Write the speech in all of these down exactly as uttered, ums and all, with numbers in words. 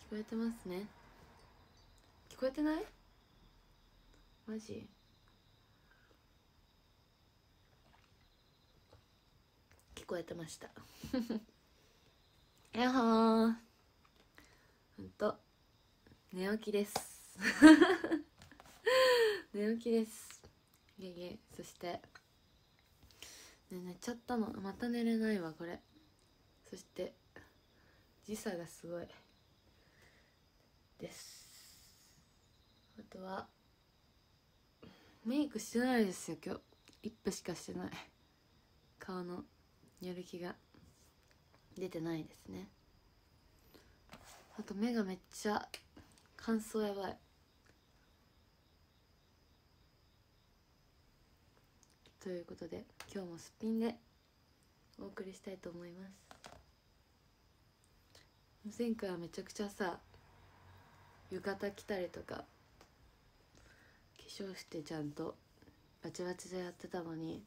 こえてますね。聞こえてない？マジ？聞こえてましたやっほー、ほんと寝起きです寝起きです。いえいえ。そしてね、寝ちゃったの。また寝れないわこれ。そして時差がすごいです。あとはメイクしてないですよ今日。リップしかしてない。顔のやる気が出てないですね。あと目がめっちゃ乾燥やばい。ということで今日もすっぴんでお送りしたいと思います。前回はめちゃくちゃさ、浴衣着たりとか化粧してちゃんとバチバチでやってたのに、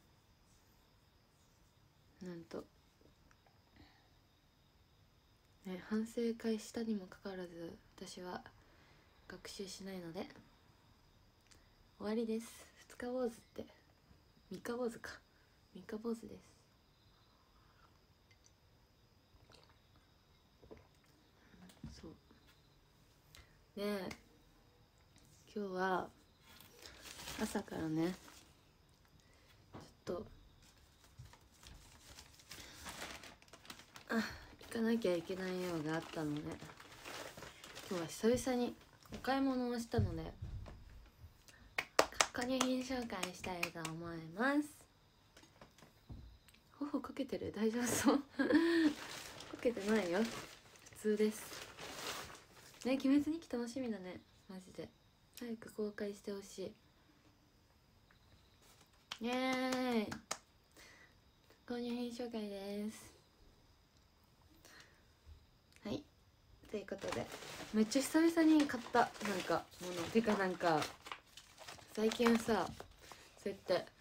なんとね、反省会したにもかかわらず私は学習しないので終わりです。ふつか坊主ってみっか坊主か。みっか坊主です。そうで、今日は朝からねちょっとあ行かなきゃいけない用があったので、今日は久々にお買い物をしたので購入品紹介したいと思います。頬かけてる？大丈夫そうかけてないよ、普通ですね。鬼滅日記楽しみだねマジで。早く公開してほしい。イエーイ、購入品紹介です。はい、ということでめっちゃ久々に買ったなんかもの。てかなんか最近さ、そうやって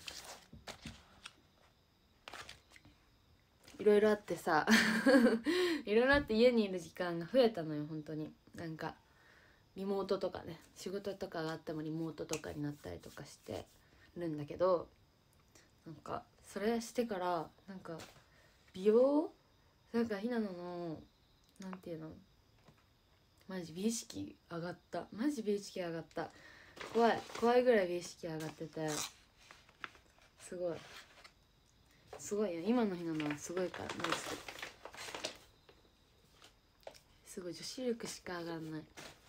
いろいろあってさいろいろあって家にいる時間が増えたのよ本当に。なんかリモートとかね、仕事とかがあってもリモートとかになったりとかしてるんだけど、なんかそれしてからなんか美容なんかひなののなんていうの、マジ美意識上がった。マジ美意識上がった。怖い怖いぐらい美意識上がってて、すごいすごいよ今のひなのは。すごいからマジですごい。女子力しか上がんない。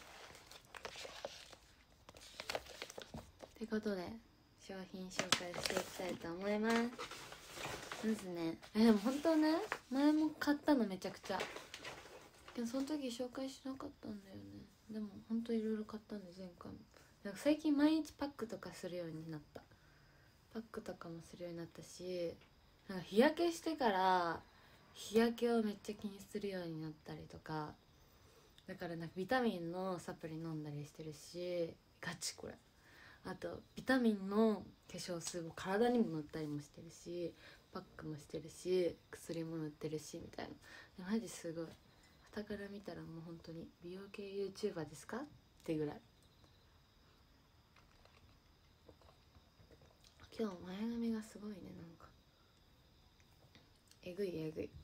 ってことで商品紹介していきたいと思います。まずね、えでも本当ね、前も買ったのめちゃくちゃ。でもその時紹介しなかったんだよね。でも本当いろいろ買ったんで前回も。なんか最近毎日パックとかするようになった。パックとかもするようになったし、なんか日焼けしてから日焼けをめっちゃ気にするようになったりとか、だからなんかビタミンのサプリ飲んだりしてるし、ガチこれ。あとビタミンの化粧水を体にも塗ったりもしてるし、パックもしてるし、薬も塗ってるしみたいな。マジすごい。傍から見たらもう本当に美容系 YouTuber ですかってぐらい。今日前髪がすごいね。なんかえぐいえぐい。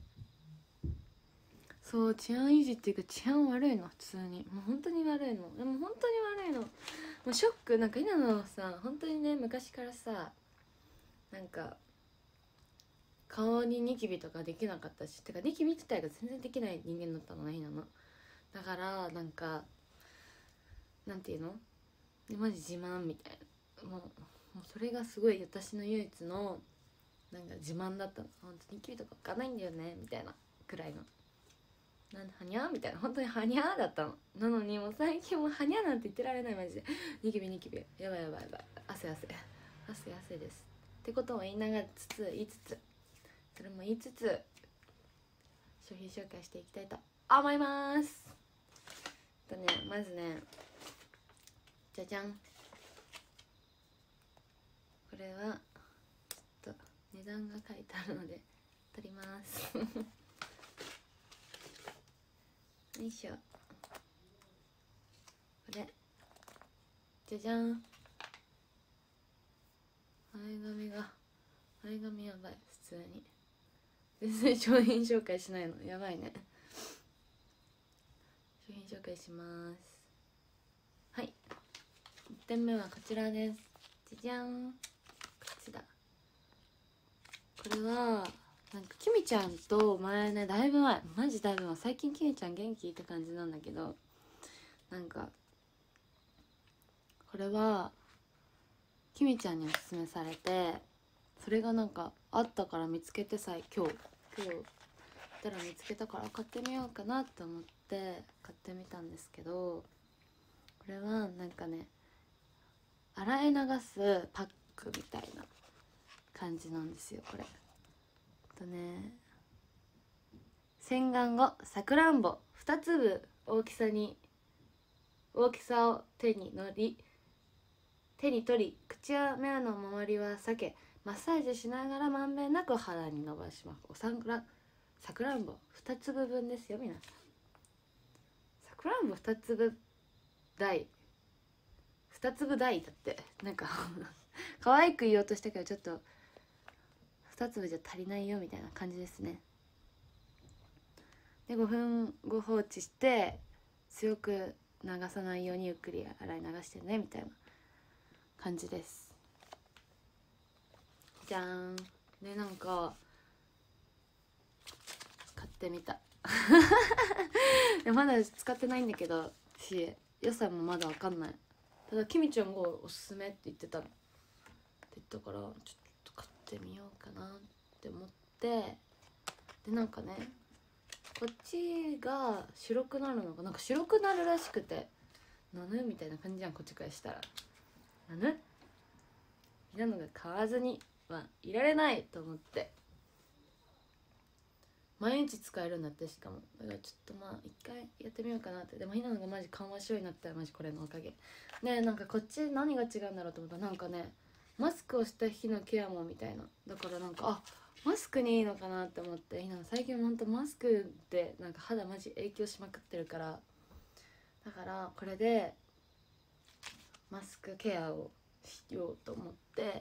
そう、治安維持っていうか治安悪いの普通に。もう本当に悪いの。でも本当に悪いの。もうショック。なんか稲野さ本当にね昔からさ、なんか顔にニキビとかできなかったし、てかニキビ自体が全然できない人間だったのね稲野。だからなんかなんていうの、マジ自慢みたいな。もうもうそれがすごい私の唯一のなんか自慢だったの。本当にニキビとかわかんないんだよねみたいなくらいの。なんはにゃーみたいな、本当にはにゃーだったの。なのにもう最近もうはにゃーなんて言ってられないマジで。ニキビニキビやばいやばいやばい、汗汗汗汗ですってことを言いながらつつ言いつつそれも言いつつ商品紹介していきたいと思います。とね、まずね、じゃじゃん、これはちょっと値段が書いてあるので取りますよいしょ。 じゃじゃん。前髪が前髪やばい。普通に全然商品紹介しないのやばいね。商品紹介します。はい、いってんめはこちらです。じゃじゃん。こっちだ。これはなんかきみちゃんと前ね、だいぶ前、マジだいぶ前、最近きみちゃん元気って感じなんだけど、なんかこれはきみちゃんにおすすめされて、それがなんかあったから見つけてさ、今日今日行ったら見つけたから買ってみようかなって思って買ってみたんですけど、これはなんかね、洗い流すパックみたいな感じなんですよ。これとね、洗顔後さくらんぼにつぶ大きさに大きさを手にのり手に取り、口や目の周りは避け、マッサージしながらまんべんなく肌に伸ばします。おさくらさくらんぼにつぶぶんですよ皆さん。さくらんぼにつぶ大につぶ大だって、なんか可愛く言おうとしたけどちょっとにつぶじゃ足りないよみたいな感じですね。でごふんご放置して強く流さないようにゆっくり洗い流してねみたいな感じです。じゃーん。でなんか買ってみたでまだ使ってないんだけどし、良さもまだ分かんない。ただきみちゃんがおすすめって言ってたのって言ったから、ちょっと買ってみようかなって思って、でなんかね、こっちが白くなるのがなんか白くなるらしくて、なぬみたいな感じじゃん、こっちからしたら。なぬみんなのが買わずにはいられないと思って毎日使えるんだって。しかもだからちょっとまあ一回やってみようかなって。でもひなのがマジ緩和しようになったらマジこれのおかげね。なんかこっち何が違うんだろうと思ったら、なんかねマスクをした日のケアもみたいな。だからなんかあマスクにいいのかなって思って、ひな最近ほんとマスクでなんか肌マジ影響しまくってるから、だからこれでマスクケアをしようと思って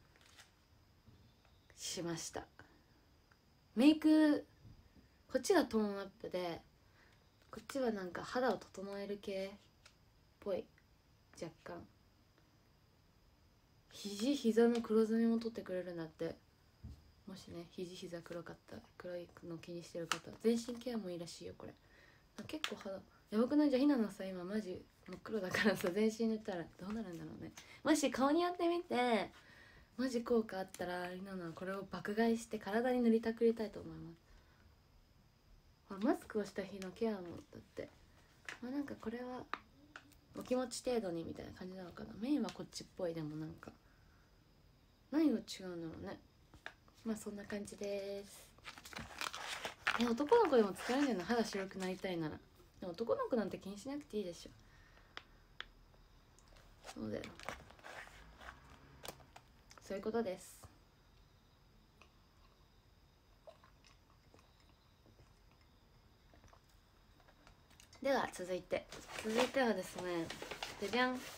しました。メイクこっちがトーンアップで、こっちはなんか肌を整える系っぽい。若干肘膝の黒ずみも取ってくれるんだって。もしね肘膝黒かった黒いの気にしてる方、全身ケアもいいらしいよこれ。結構肌やばくない？じゃあひなのさ今マジ真っ黒だからさ、全身塗ったらどうなるんだろうね。もし顔にやってみてマジ効果あったらひなのはこれを爆買いして体に塗りたくりたいと思います。マスクをした日のケアもだって、まあ、なんかこれはお気持ち程度にみたいな感じなのかな。メインはこっちっぽい。でもなんか何が違うんだろうね。まあそんな感じです。え男の子でも使えるんだよな、肌白くなりたいなら。でも男の子なんて気にしなくていいでしょ。そうだよ、そういうことです。では続いて続いてはですね、じゃじゃん、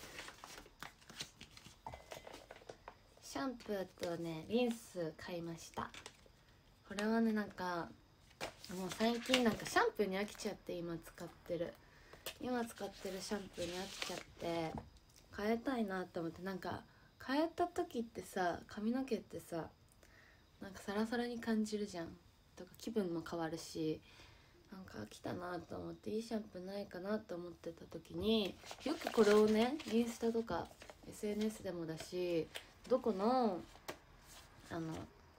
シャンプーとねリンス買いました。これはねなんかもう最近なんかシャンプーに飽きちゃって、今使ってる今使ってるシャンプーに飽きちゃって変えたいなと思って。なんか変えた時ってさ、髪の毛ってさなんかサラサラに感じるじゃん。とか気分も変わるし、なんか飽きたなと思っていいシャンプーないかなと思ってた時に、よくこれをねインスタとか エスエヌエス でもだし、どこのあの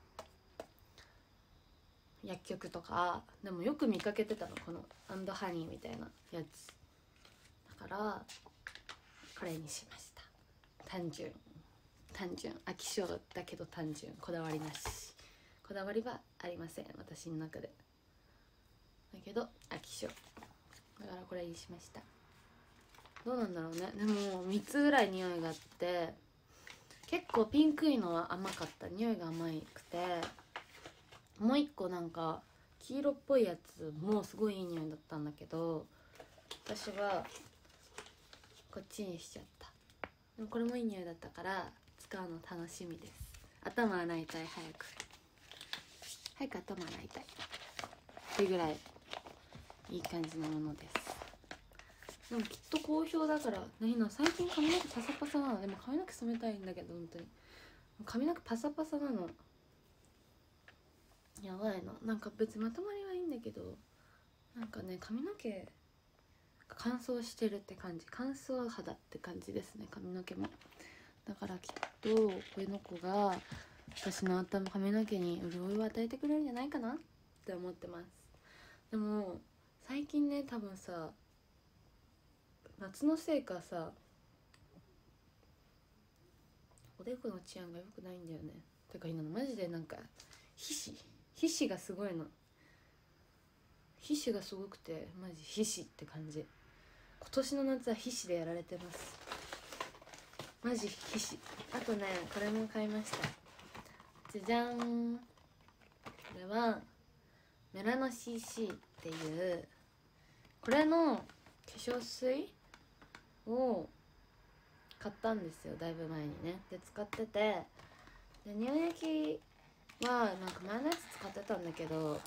薬局とかでもよく見かけてたの、このアンドハニーみたいなやつだから、これにしました。単純単純飽き性だけど単純、こだわりなし。こだわりはありません私の中で。だけど飽き性だからこれにしました。どうなんだろうね。でもみっつぐらい匂いがあって、結構ピンクいのは甘かった。匂いが甘くて、もう一個なんか黄色っぽいやつもすごいいい匂いだったんだけど、私はこっちにしちゃった。 でもこれもいい匂いだったから使うの楽しみです。頭洗いたい、早く早く頭洗いたいっていうぐらいいい感じのものです。でもきっと好評だからね。今最近髪の毛パサパサなの。でも髪の毛染めたいんだけど、本当に髪の毛パサパサなの。やばいの。なんか別にまとまりはいいんだけど、なんかね髪の毛が乾燥してるって感じ、乾燥肌って感じですね、髪の毛も。だからきっとこの子が私の頭髪の毛に潤いを与えてくれるんじゃないかなって思ってます。でも最近ね、多分さ夏のせいかさ、おでこの治安が良くないんだよね。てか今のマジでなんか皮脂皮脂がすごいの。皮脂がすごくてマジ皮脂って感じ。今年の夏は皮脂でやられてます、マジ皮脂。あとねこれも買いました。じゃじゃん、これはメラノ シーシー っていうこれの化粧水を買ったんですよ、だいぶ前にね。で使ってて、で乳液はなんか前のやつ使ってたんだけど、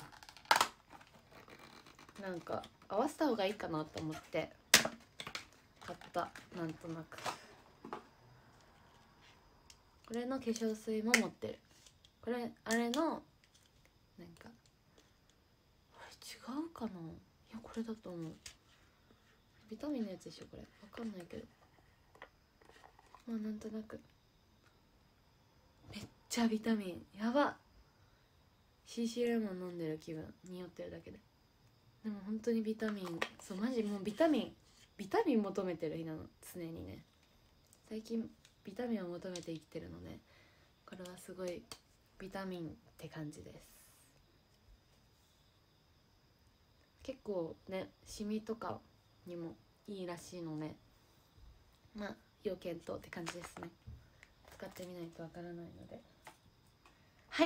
なんか合わせた方がいいかなと思って買った。なんとなくこれの化粧水も持ってる。これあれのなんかあれ違うかな、いやこれだと思う。ビタミンのやつでしょこれ、わかんないけど、まあなんとなくめっちゃビタミンやば。 シーシー レモン飲んでる気分、匂ってるだけで。でも本当にビタミン、そうマジもうビタミンビタミン求めてる日なの、常にね。最近ビタミンを求めて生きてるので、これはすごいビタミンって感じです。結構ねシミとかにもいいらしいので、まあ要検討って感じですね。使ってみないとわからないので。はい、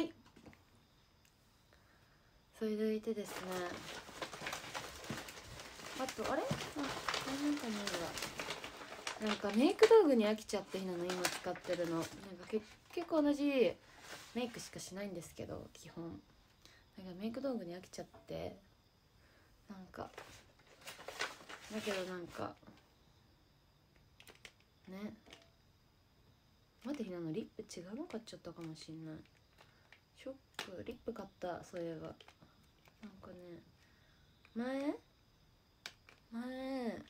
それでいてですね、あとあれあこれなんか見えるわ。なんかメイク道具に飽きちゃってひなの今使ってるの。なんか結結構同じメイクしかしないんですけど基本。なんかメイク道具に飽きちゃって、なんかだけどなんかね、待ってひなのリップ違うの買っちゃったかもしんない。ショック、リップ買った、そういえば。なんかね前前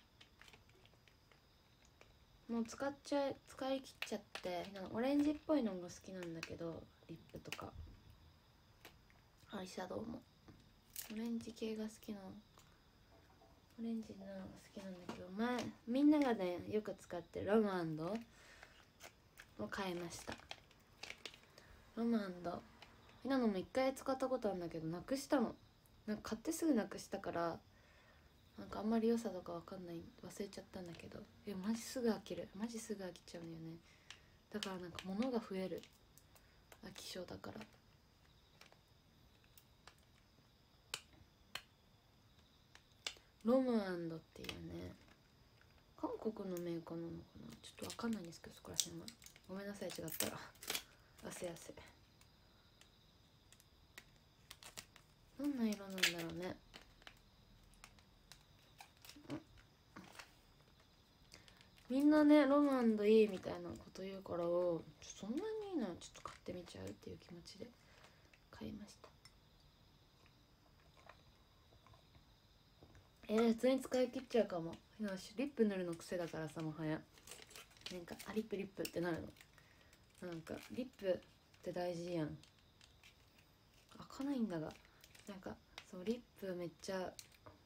もう使っちゃ使い切っちゃって、オレンジっぽいのが好きなんだけど、リップとかアイシャドウもオレンジ系が好きなの、オレンジの好きなんだけど、前みんながねよく使ってるロムアンドを買いました。ロムアンドひなのも一回使ったことあるんだけどなくしたの。なんか買ってすぐなくしたから、なんかあんまり良さとかわかんない、忘れちゃったんだけど、えマジすぐ飽きる、マジすぐ飽きちゃうんだよね。だからなんか物が増える、飽き性だから。ロムアンドっていうね韓国のメーカーなのかな、ちょっとわかんないんですけど、そこら辺はごめんなさい違ったら。汗汗、どんな色なんだろうね。みんなねロムアンドいいみたいなこと言うから、そんなにいいならちょっと買ってみちゃうっていう気持ちで買いました。えー、普通に使い切っちゃうかも。よし、リップ塗るの癖だからさ、もはやなんかあリップリップってなるの。なんかリップって大事やん。開かないんだが、なんかそうリップめっちゃ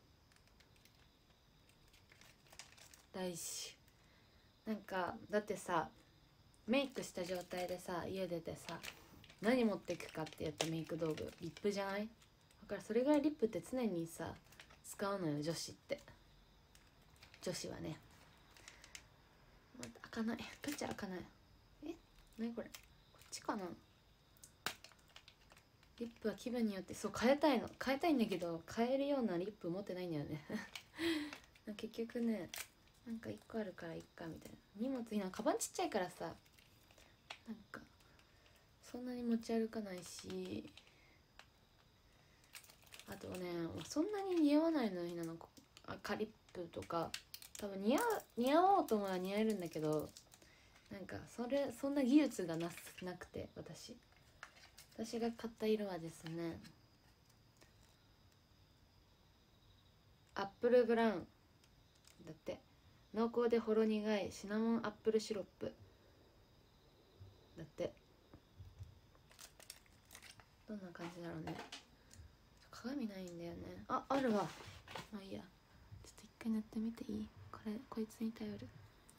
大事。なんかだってさメイクした状態でさ家出てさ何持ってくかって言ってメイク道具リップじゃない。だからそれぐらいリップって常にさ使うのよ女子って。女子はね、また開かない、ガチャ開かない。え何これ、こっちかな。リップは気分によってそう変えたいの、変えたいんだけど変えるようなリップ持ってないんだよね結局ねなんかいっこあるからいっかみたいな。荷物今カバンちっちゃいからさ、なんかそんなに持ち歩かないし、あとねそんなに似合わないのになの赤リップとか多分似合う似合おうと思えば似合えるんだけど、なんかそれそんな技術がなすなくて、私私が買った色はですね、アップルブラウンだって。濃厚でほろ苦いシナモンアップルシロップだって。どんな感じだろうね。鏡ないんだよね。あ、あるわ。まあいいや、ちょっと一回塗ってみていい？これこいつに頼る。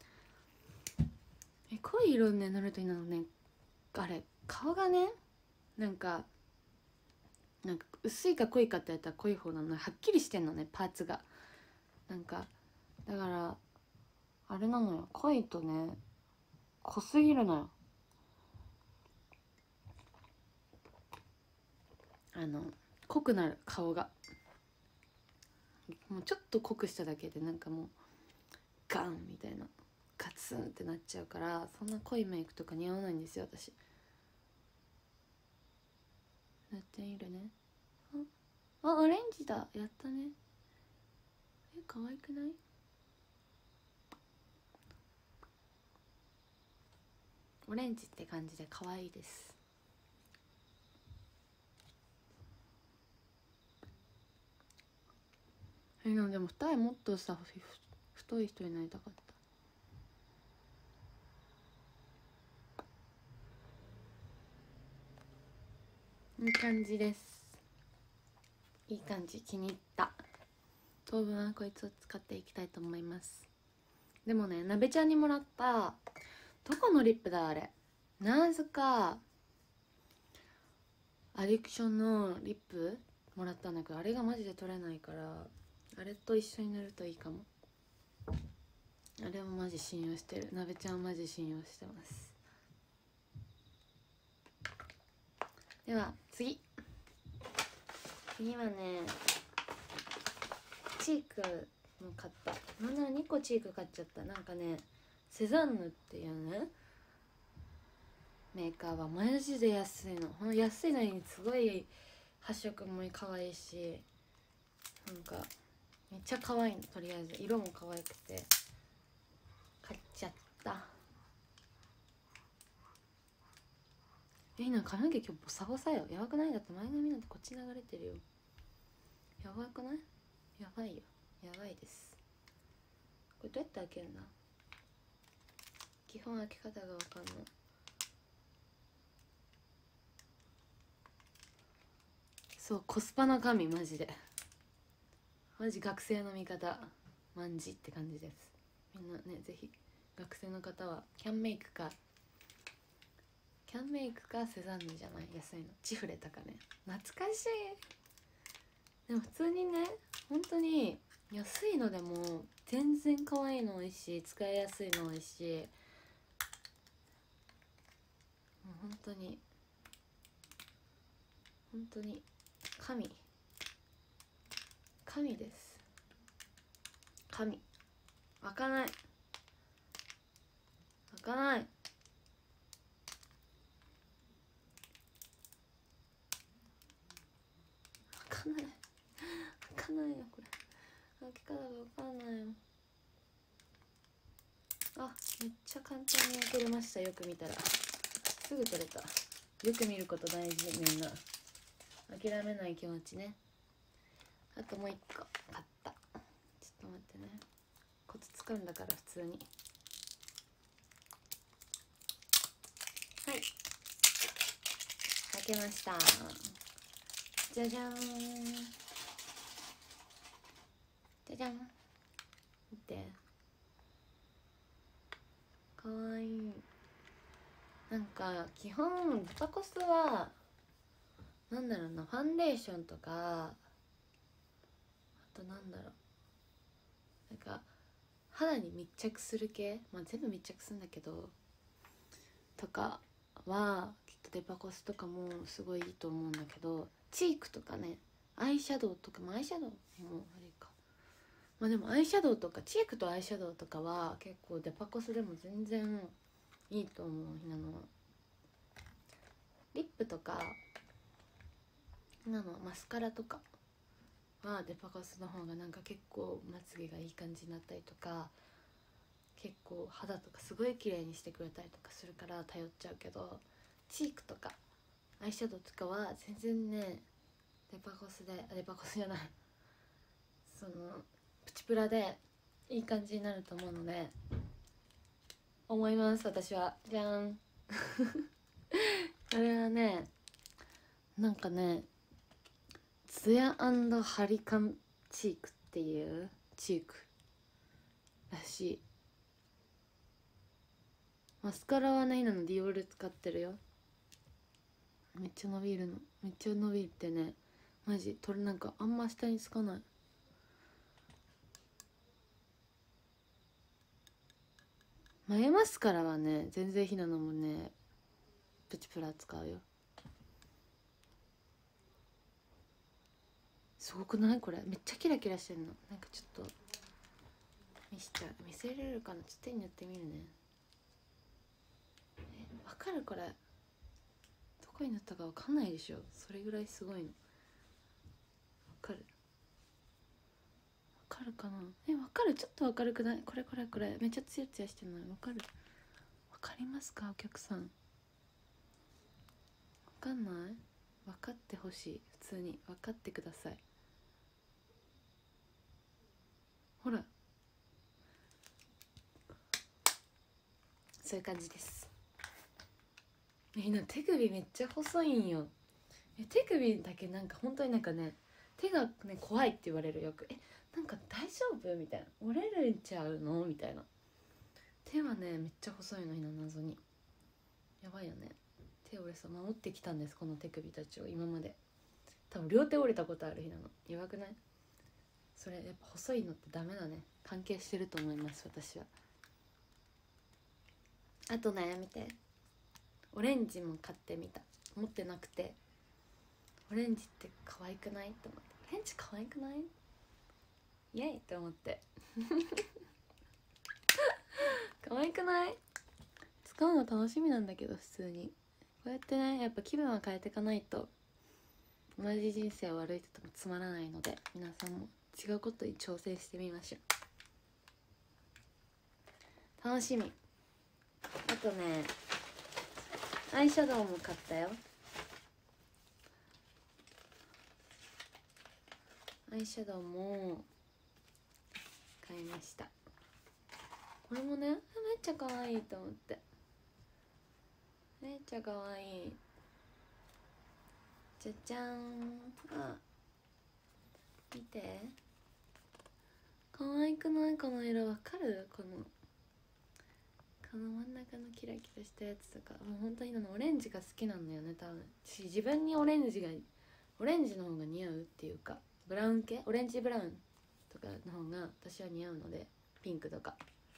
え、濃い色ね塗るといいのね。あれ顔がね、なんかなんか薄いか濃いかって言ったら濃い方なの。はっきりしてんのね、パーツが。なんかだからあれなのよ、濃いとね濃すぎるのよ。あの濃くなる顔が。もうちょっと濃くしただけでなんかもうガンみたいな、ガツンってなっちゃうから、そんな濃いメイクとか似合わないんですよ私。塗ってみるね。ああ、オレンジだ。やったね。え、可愛くない？オレンジって感じで可愛いです。え、でもでも二重もっとさ太い人になりたかった。いい感じです。いい感じ、気に入った。当分はこいつを使っていきたいと思います。でもね、なべちゃんにもらったどこのリップだあれ、ナーズかアディクションのリップもらったんだけど、あれがマジで取れないから、あれと一緒に塗るといいかも。あれもマジ信用してる。なべちゃんマジ信用してます。では次次はね、チークも買った。なんならにこチーク買っちゃった。なんかね、セザンヌっていうねメーカーはマジで安いの。ほんと安いのにすごい発色も可愛いし、なんかめっちゃ可愛いの。とりあえず色も可愛くて買っちゃった。え、なんか髪の毛今日ボサボサよ。やばくない？だって前髪なんてこっち流れてるよ。やばくない？やばいよ、やばいです。これどうやって開けるんだ？基本開け方がわかんない。そう、コスパな髪マジでマジ学生の味方マンジって感じです。みんなね、ぜひ学生の方はキャンメイクかキャンメイクかセザンヌじゃない、安いのチフレとかね。懐かしい。でも普通にね、本当に安いのでも全然可愛いの多いし、使いやすいの多いし、もう本当に本当に神神です。神。開かない開かない開かない開かないよ、これ開き方が分かんないよ。あ、めっちゃ簡単に開けれました。よく見たらすぐ取れた。よく見ること大事。みんな諦めない気持ちね。あともう一個買った。ちょっと待ってね、コツつかんだから普通に。はい、開けました。じゃじゃーん、じゃじゃん。見て、かわいい。なんか基本デパコスはなんだろうな、ファンデーションとか、あとなんだろう、なんか肌に密着する系、まあ全部密着するんだけどとかはきっとデパコスとかもすごいいいと思うんだけど、チークとかね、アイシャドウとかも、アイシャドウもあれか、 まあでもアイシャドウとかチークとアイシャドウとかは結構デパコスでも全然いいと思う。ひなのはリップとかひなのマスカラとかはデパコスの方がなんか結構まつげがいい感じになったりとか、結構肌とかすごい綺麗にしてくれたりとかするから頼っちゃうけど、チークとかアイシャドウとかは全然ねデパコスであデパコスじゃないそのプチプラでいい感じになると思うので思います。私はじゃんあれはねなんかねツヤ&ハリカンチークっていうチークらしい。マスカラはね今のディオール使ってるよ。めっちゃ伸びるの。めっちゃ伸びてねマジこれなんかあんま下につかない。眉マスカラはね全然ひなのもねプチプラ使うよ。すごくないこれ。めっちゃキラキラしてんの。なんかちょっと見しちゃう見せれるかな。ちょっと手にやってみるね。えわかるこれ。どこに塗ったかわかんないでしょ。それぐらいすごいの。わかるわかるかな。えわかる。ちょっとわかるくない。これこれこれめっちゃツヤツヤしてるのにわかる。わかりますかお客さん。わかんない。分かってほしい。普通に分かってください。ほらそういう感じです。みんな手首めっちゃ細いんよ。え手首だけなんか本当になんかね手がね怖いって言われる。よくえなんか大丈夫みたいな、折れるんちゃうのみたいな。手はねめっちゃ細いの。ひな謎にやばいよね。手折れさ守ってきたんですこの手首たちを今まで。多分両手折れたことある。ひなのやばくない？それやっぱ細いのってダメだね。関係してると思います私は。あとね見てオレンジも買ってみた。持ってなくてオレンジって可愛くないと思って。オレンジ可愛くないイエイって思って可愛くない？使うの楽しみなんだけど普通にこうやってねやっぱ気分は変えていかないと同じ人生を歩いててもつまらないので、皆さんも違うことに挑戦してみましょう。楽しみ。あとねアイシャドウも買ったよ。アイシャドウも買いました。これもねめっちゃ可愛いと思って。めっちゃ可愛い。じゃじゃーん。あ見て可愛くない？この色わかる？このこの真ん中のキラキラしたやつとかもう本当にオレンジが好きなんだよね多分。自分にオレンジがオレンジの方が似合うっていうかブラウン系オレンジブラウンとかの方が私は似合うので、ピンクとか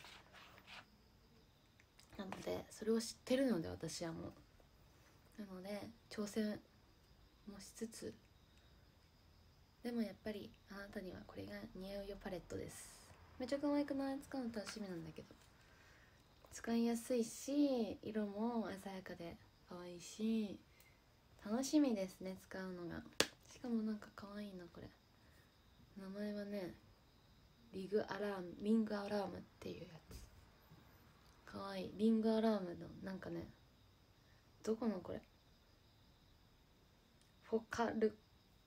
なのでそれを知ってるので私はもうなので挑戦もしつつでもやっぱりあなたにはこれが似合うよパレットです。めっちゃ可愛くない？使うの楽しみなんだけど使いやすいし色も鮮やかで可愛いし楽しみですね使うのが。しかもなんか可愛いなこれ。名前はねリグアラームリングアラームっていうやつ。可愛いリングアラームのなんかねどこのこれフォカル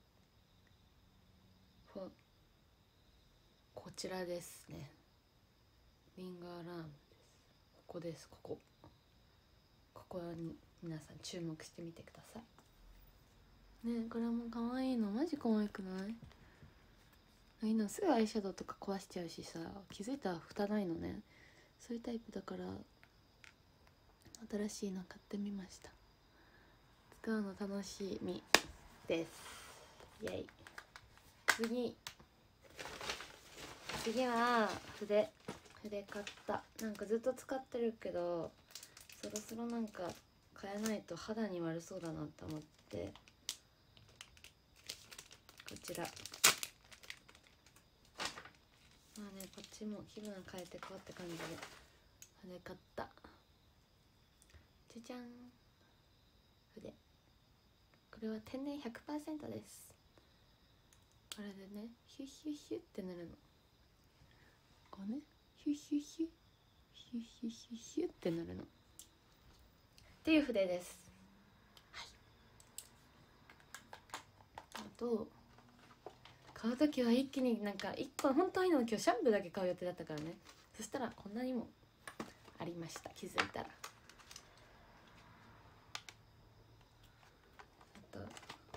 フォこちらですね。リングアラームです。ここですここここに皆さん注目してみてくださいね。これも可愛いのマジ可愛くない？いいのすぐアイシャドウとか壊しちゃうしさ気づいたら蓋ないのね。そういうタイプだから新しいの買ってみました。使うの楽しみです。イエイ。次次は筆筆買った。なんかずっと使ってるけどそろそろなんか変えないと肌に悪そうだなと思ってこちらまあね、こっちも気分変えてこうって感じで筆買った。じゃじゃん、筆。これは天然 ひゃくパーセント です。これでねヒュッヒュッヒュッって塗るの。こうねヒュッヒュッヒュッヒュッヒュッヒュッヒュッって塗るのっていう筆です。はい。あと買う時は一気になんかいっこ、本当にの今日シャンプーだけ買う予定だったからね。そしたらこんなにもありました、気づいたら。あと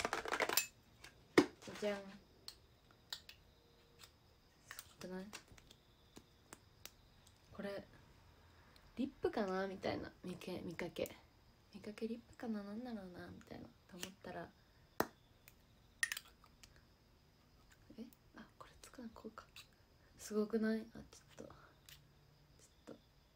じゃじゃん、すごくない？これリップかなみたいな、見け見かけ見かけリップかな、なんだろうなみたいなと思ったら、えあこれつかな、こうか。すごくない？あちょっとちょっと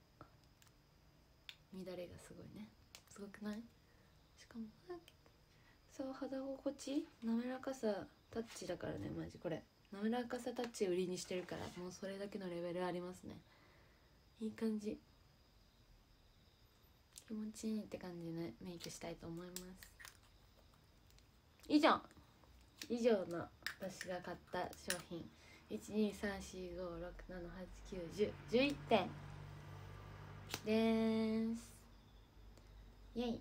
乱れがすごいね。すごくない？しかもそう肌心地、滑らかさタッチだからね、マジこれ滑らかさタッチ売りにしてるから、もうそれだけのレベルありますね。いい感じ、気持ちいいって感じでねメイクしたいと思います。以上以上の私が買った商品いちにさんしごろくななはちきゅうじゅうじゅういってんでーす。イェイ。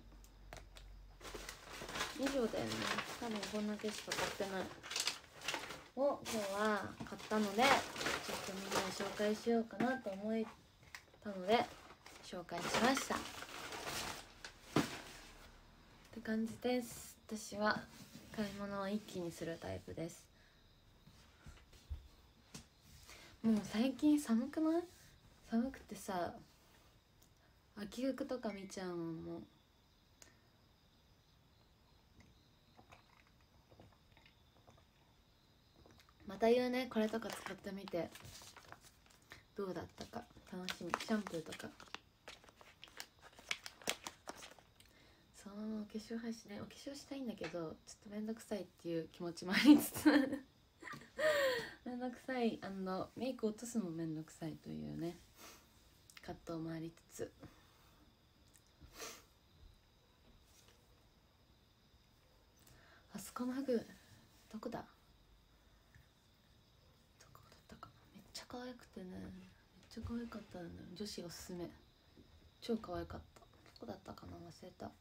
以上だよね。多分こんだけしか買ってないを今日は買ったので、ちょっとみんなに紹介しようかなと思ったので紹介しましたって感じです。私は買い物は一気にするタイプです。もう最近寒くない？寒くてさ、秋服とか見ちゃうもん。もうまた言うね、これとか使ってみてどうだったか楽しみ。シャンプーとかそのままお化粧はしね、お化粧したいんだけどちょっとめんどくさいっていう気持ちもありつつめんどくさい、あのメイク落とすのもめんどくさいというね葛藤もありつつ、あそこのフグどこだ、どこだったかな。めっちゃ可愛くてね、めっちゃ可愛かったんだよ。女子おすすめ、超可愛かった。どこだったかな、忘れた。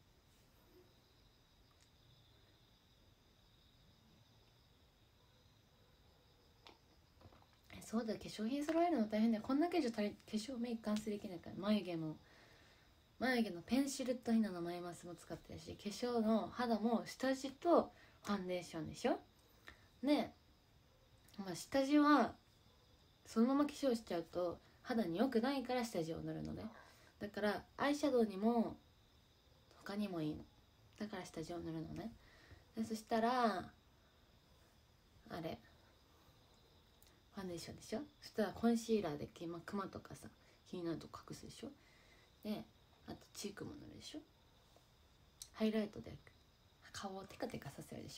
えそうだ、化粧品揃えるの大変だよ。こんだけじゃ足り化粧メイク完成できないから。眉毛も眉毛のペンシルとひなの眉マスも使ってるし、化粧の肌も下地とファンデーションでしょ。ねえ、まあ、下地はそのまま化粧しちゃうと肌に良くないから下地を塗るのね。だからアイシャドウにも他にもいいのだから下地を塗るのね。でそしたらあれファンデーションでしょ。そしたらコンシーラーでクマクマとかさ気になるとこ隠すでしょ。であとチークも塗るでしょ。ハイライトで顔をテカテカさせるでしょ。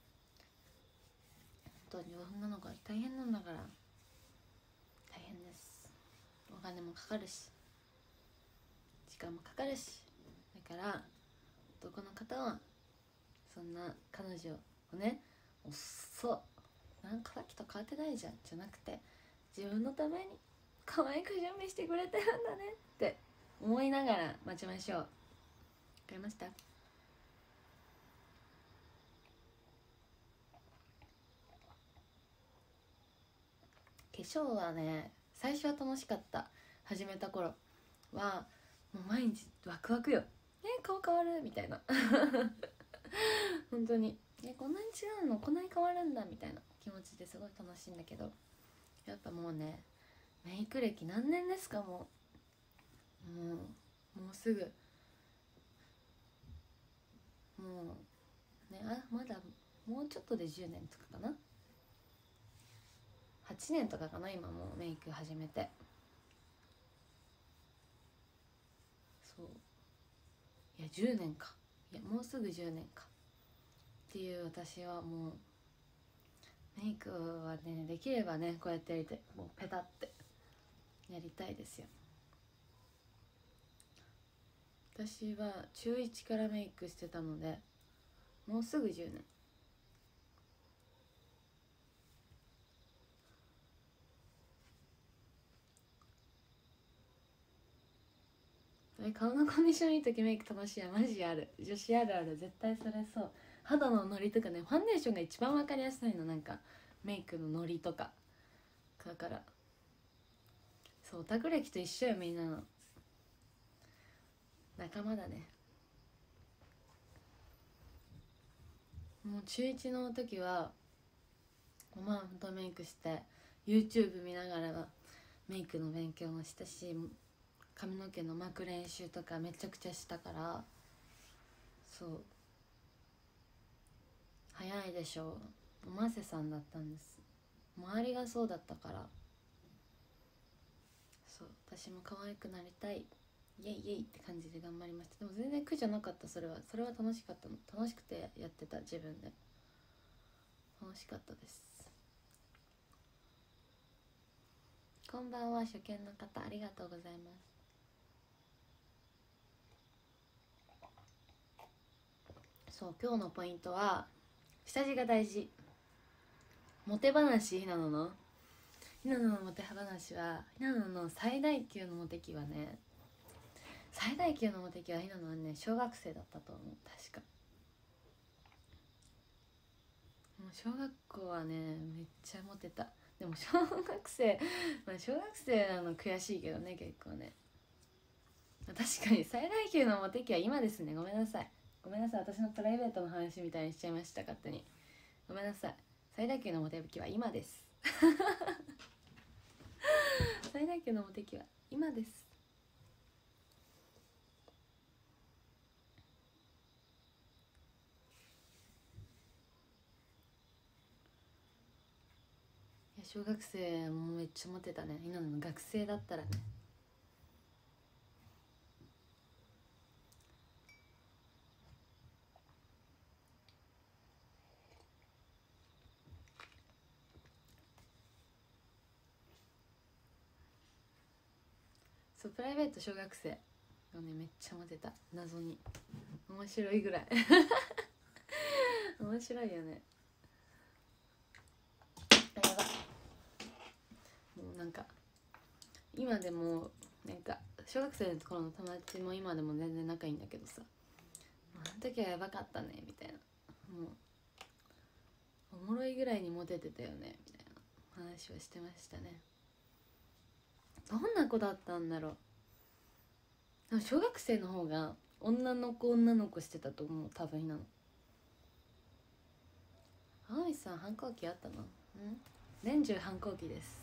本当に女の子は大変なんだから、大変です。お金もかかるし時間もかかるし、だから男の方はそんな彼女をね、おっそなんかさっきと変わってないじゃんじゃなくて、自分のために可愛く準備してくれてるんだねって思いながら待ちましょう。わかりました？化粧はね、最初は楽しかった。始めた頃はもう毎日ワクワクよ。え顔変わるみたいな本当にえこんなに違うの、こんなに変わるんだみたいな気持ちですごい楽しいんだけど、やっぱもうねメイク歴何年ですか。もうもうもうすぐもうね、あまだもうちょっとでじゅうねんとかかな、はちねんとかかな、今もうメイク始めて。そういやじゅうねんか、いやもうすぐじゅうねんかっていう私はもうメイクはねできればねこうやってやりたい、もうペタってやりたいですよ。私は中いちからメイクしてたのでもうすぐじゅうねん。顔のコンディションいい時メイク楽しいはマジある。女子あるある、絶対それそう。肌のノリとかね、ファンデーションが一番分かりやすいの、なんかメイクのノリとか。だからそう、オタク歴と一緒よ、みんなの仲間だね。もう中いちの時はまあほんとメイクして YouTube 見ながらメイクの勉強もしたし、髪の毛の巻く練習とかめちゃくちゃしたから、そう早いでしょう。マセさんだったんです。周りがそうだったから、そう私も可愛くなりたい、イエイイエイって感じで頑張りました。でも全然苦じゃなかった。それはそれは楽しかったの。楽しくてやってた。自分で楽しかったです。こんばんは、初見の方ありがとうございます。そう今日のポイントは下地が大事。モテ話、ひなののひなののモテ話は、ひなのの最大級のモテ期はね、最大級のモテ期はひなのはね小学生だったと思う。確かもう小学校はねめっちゃモテた。でも小学生まあ小学生なの悔しいけどね、結構ね。確かに最大級のモテ期は今ですね。ごめんなさいごめんなさい、私のプライベートの話みたいにしちゃいました、勝手に。ごめんなさい。最大級のモテ期は今です最大級のモテ期は今です。いや小学生もめっちゃモテたね。今の学生だったらね。そうプライベート小学生がねめっちゃモテた。謎に面白いぐらい面白いよね。あやばもうなんか今でもなんか小学生の頃の友達も今でも全然仲いいんだけどさ、あの時はやばかったねみたいな、もうおもろいぐらいにモテてたよねみたいな話はしてましたね。どんな子だったんだろう。でも小学生の方が女の子女の子してたと思う、多分。なの青海さん反抗期あったの？ん年中反抗期です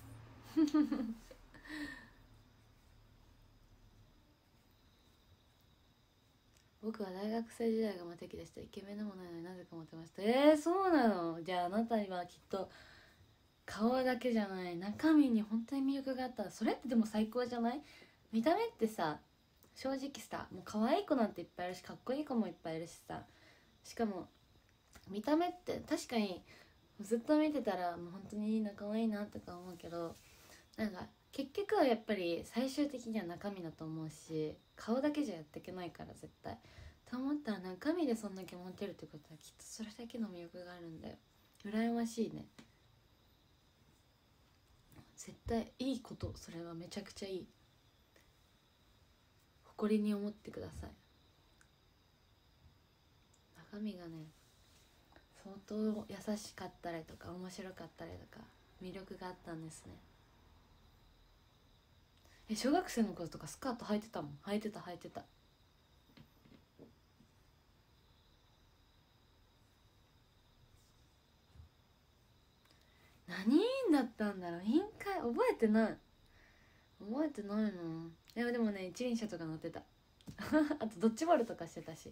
僕は大学生時代がモテ期でした。イケメンでもないのになぜかモテました。えー、そうなの？じゃああなたにはきっと顔だけじゃない中身に本当に魅力があった。それってでも最高じゃない？見た目ってさ、正直さ、もう可愛い子なんていっぱいいるし、かっこいい子もいっぱいいるしさ、しかも見た目って確かにずっと見てたらもう本当にいいな可愛いなとか思うけど、なんか結局はやっぱり最終的には中身だと思うし、顔だけじゃやっていけないから絶対と思ったら、中身でそんだけモテるってことはきっとそれだけの魅力があるんだよ。羨ましいね。絶対いいこと、それはめちゃくちゃいい。誇りに思ってください。中身がね相当優しかったりとか面白かったりとか魅力があったんですね。え小学生の頃とかスカート履いてたもん。履いてた履いてた。何人だったんだろう。委員会覚えてない覚えてないの。でもでもね一輪車とか乗ってたあとドッジボールとかしてたし。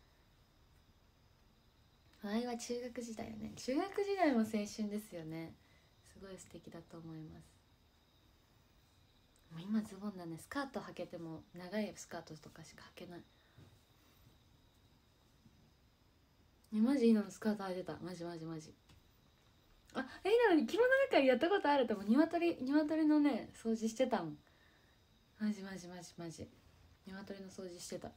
あれは中学時代よね。中学時代も青春ですよね。すごい素敵だと思います。もう今ズボンだね。スカート履けても長いスカートとかしか履けない。マジ今のスカート履いてた。マジマジマジあ、えなのに着物係やったことあると思う。鶏鶏のね掃除してたもん。マジマジマジマジ鶏の掃除してた。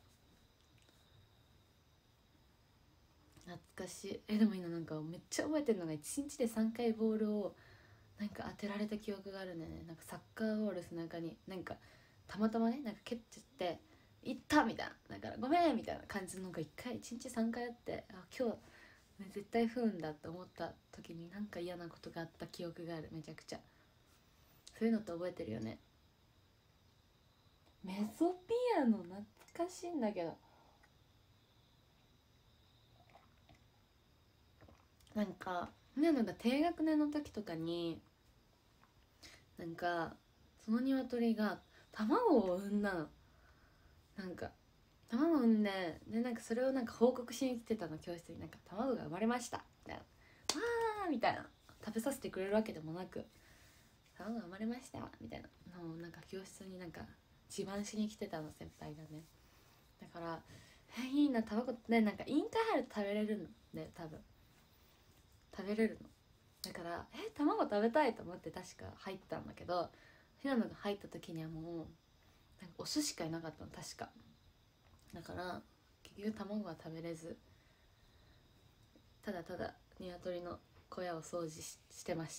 懐かしい。えでも今なんかめっちゃ覚えてるのがいちにちでさんかいボールをなんか当てられた記憶があるね。なんかサッカーボール背中になんかたまたまねなんか蹴っちゃって「いった!」みたいな、だから「ごめん!」みたいな感じのがいっかいいちにちさんかいあって、あ今日、ね、絶対不運だって思った時になんか嫌なことがあった記憶がある。めちゃくちゃそういうのって覚えてるよね。メゾピアノ懐かしいんだけど、なんかみんなが低学年の時とかになんかその鶏が卵を産んだの。なんか卵を産んで、でなんかそれをなんか報告しに来てたの、教室に。なんか卵が生まれましたみたいな、わーみたいな、食べさせてくれるわけでもなく、卵が生まれましたみたいなのをなんか教室になんか自慢しに来てたの、先輩がね。だからえいいな卵ね、なんかインターハイで食べれるのね、多分食べれるの。だからえ卵食べたいと思って確か入ったんだけど、平野が入った時にはもうなんかお寿司しかいなかったの確か。だから結局卵は食べれず、ただただ鶏の小屋を掃除 し, してました。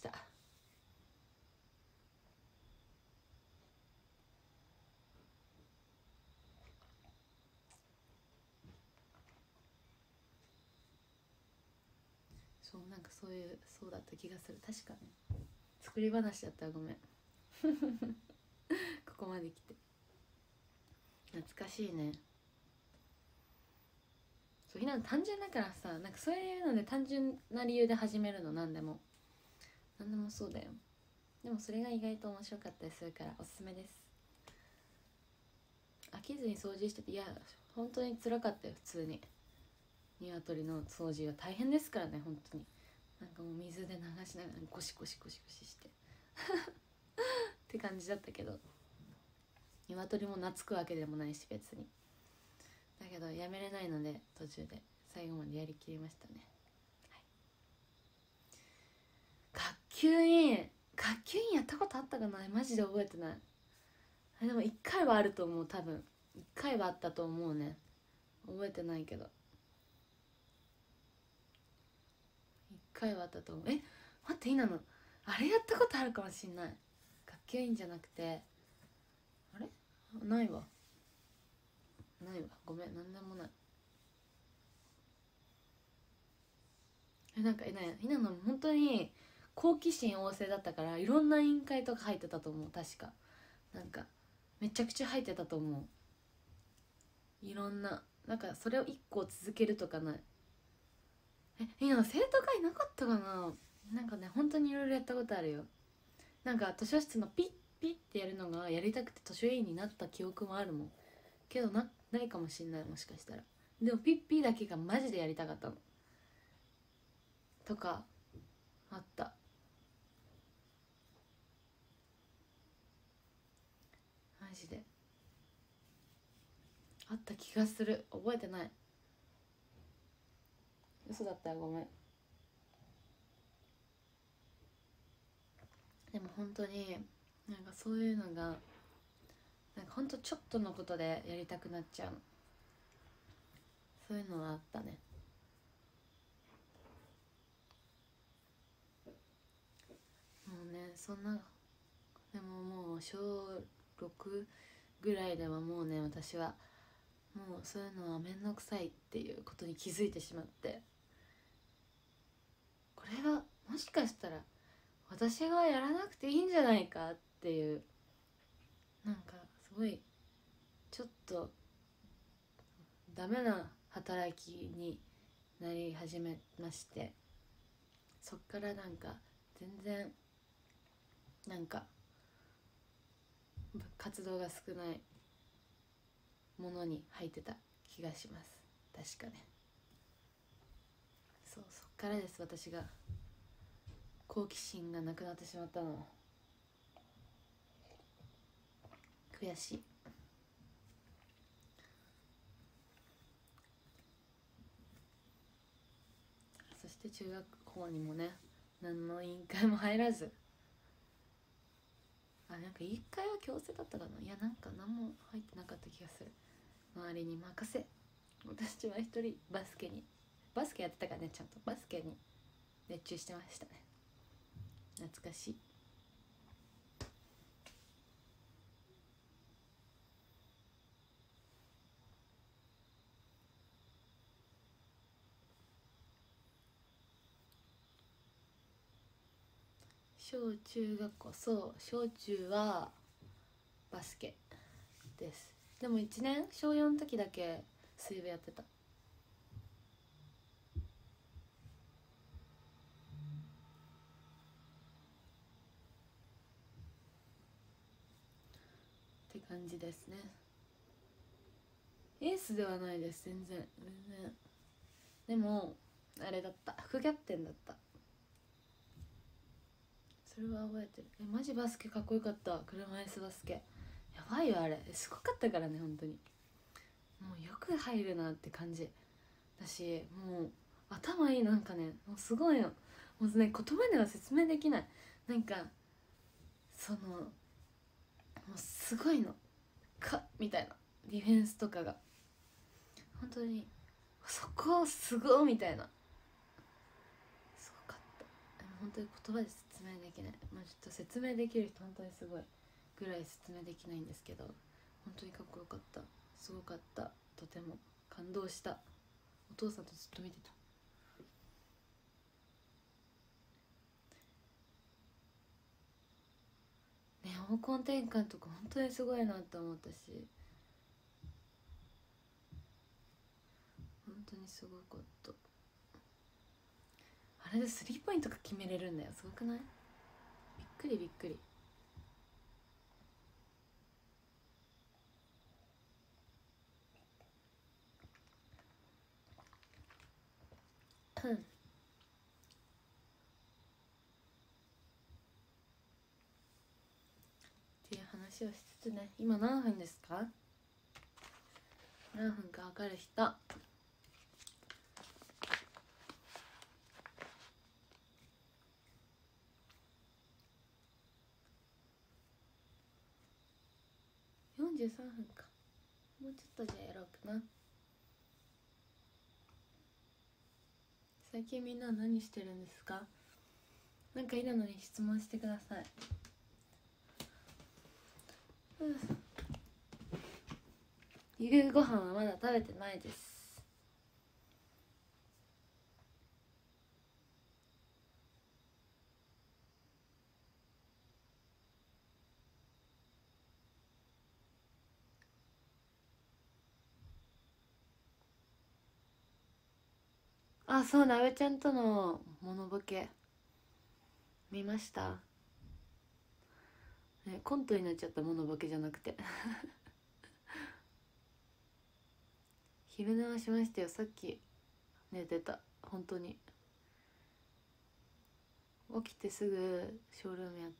そうなんかそういうそうだった気がする。確かね、作り話だったらごめんここまで来て懐かしいね。そうひなの単純だからさ、なんかそういうので単純な理由で始めるの。何でも何でもそうだよ。でもそれが意外と面白かったりするからおすすめです。飽きずに掃除してて、いや本当に辛かったよ普通に。鶏の掃除は大変ですからね本当に。なんかもう水で流しながらゴシゴシゴシゴシしてって感じだったけど、鶏も懐くわけでもないし別に。だけどやめれないので途中で最後までやりきりましたね。はい、学級委員学級委員やったことあったかな、マジで覚えてない。でもいっかいはあると思う、多分いっかいはあったと思うね。覚えてないけどいっかいはあったと思う。え待って、いいなのあれやったことあるかもしんない。学級委員じゃなくて、あれないわないわごめん、なんでもない。えなんかえねひなの本当に好奇心旺盛だったからいろんな委員会とか入ってたと思う確か。なんかめちゃくちゃ入ってたと思う。いろんな、なんかそれをいっこ続けるとかない。えいや生徒会なかったかな。なんかね本当にいろいろやったことあるよ。なんか図書室のピッピッってやるのがやりたくて図書委員になった記憶もあるもん。けどなないかもしんない、もしかしたら。でもピッピーだけがマジでやりたかったのとかあった。マジであった気がする、覚えてない。嘘だったらごめん。でも本当になんかそういうのがなんかほんとちょっとのことでやりたくなっちゃうの。そういうのはあったね。もうねそんな、でももう小ろくぐらいではもうね私はもうそういうのは面倒くさいっていうことに気づいてしまって、これはもしかしたら私がやらなくていいんじゃないかっていう、なんかすごいちょっとダメな働きになり始めまして、そっからなんか全然なんか活動が少ないものに入ってた気がします。確かね。そうそっからです、私が好奇心がなくなってしまったのは。悔しい。そして中学校にもね何の委員会も入らず、あ、なんか委員会は強制だったかな。いや、なんか何も入ってなかった気がする。周りに任せ、私は一人バスケにバスケやってたからね、ちゃんとバスケに熱中してましたね。懐かしい。小中学校、そう小中はバスケです。でもいちねん小よんの時だけ水泳やってた。って感じですね。エースではないです、全然全然。でもあれだった、副キャプテンだった。それは覚えてる。え、マジバスケかっこよかった。車椅子バスケやばいよ、あれすごかったからね、本当に。もうよく入るなって感じだし、もう頭いい、なんかね、もうすごいの。もうね、言葉では説明できない。なんかそのもうすごいのかみたいな、ディフェンスとかが本当にそこすごいみたいな、すごかった。本当に言葉で説明できない。まあ、ちょっと説明できる人本当にすごいぐらい説明できないんですけど、本当にかっこよかった。すごかった。とても感動した。お父さんとずっと見てた。ね、方向転換とか本当にすごいなと思ったし、本当にすごかった。あれでスリーポイントが決めれるんだよ、すごくない？びっくりびっくり。っていう話をしつつね、今何分ですか？何分か分かる人。よんじゅうさんぷんか。もうちょっとじゃあやろうかな。最近みんな何してるんですか？なんかいるのに質問してください。うん、夕ご飯はまだ食べてないです。あ、そうなべちゃんとのモノボケ見ました？ね、コントになっちゃった、モノボケじゃなくて昼寝はしましたよ。さっき寝てた。本当に起きてすぐショールームやった。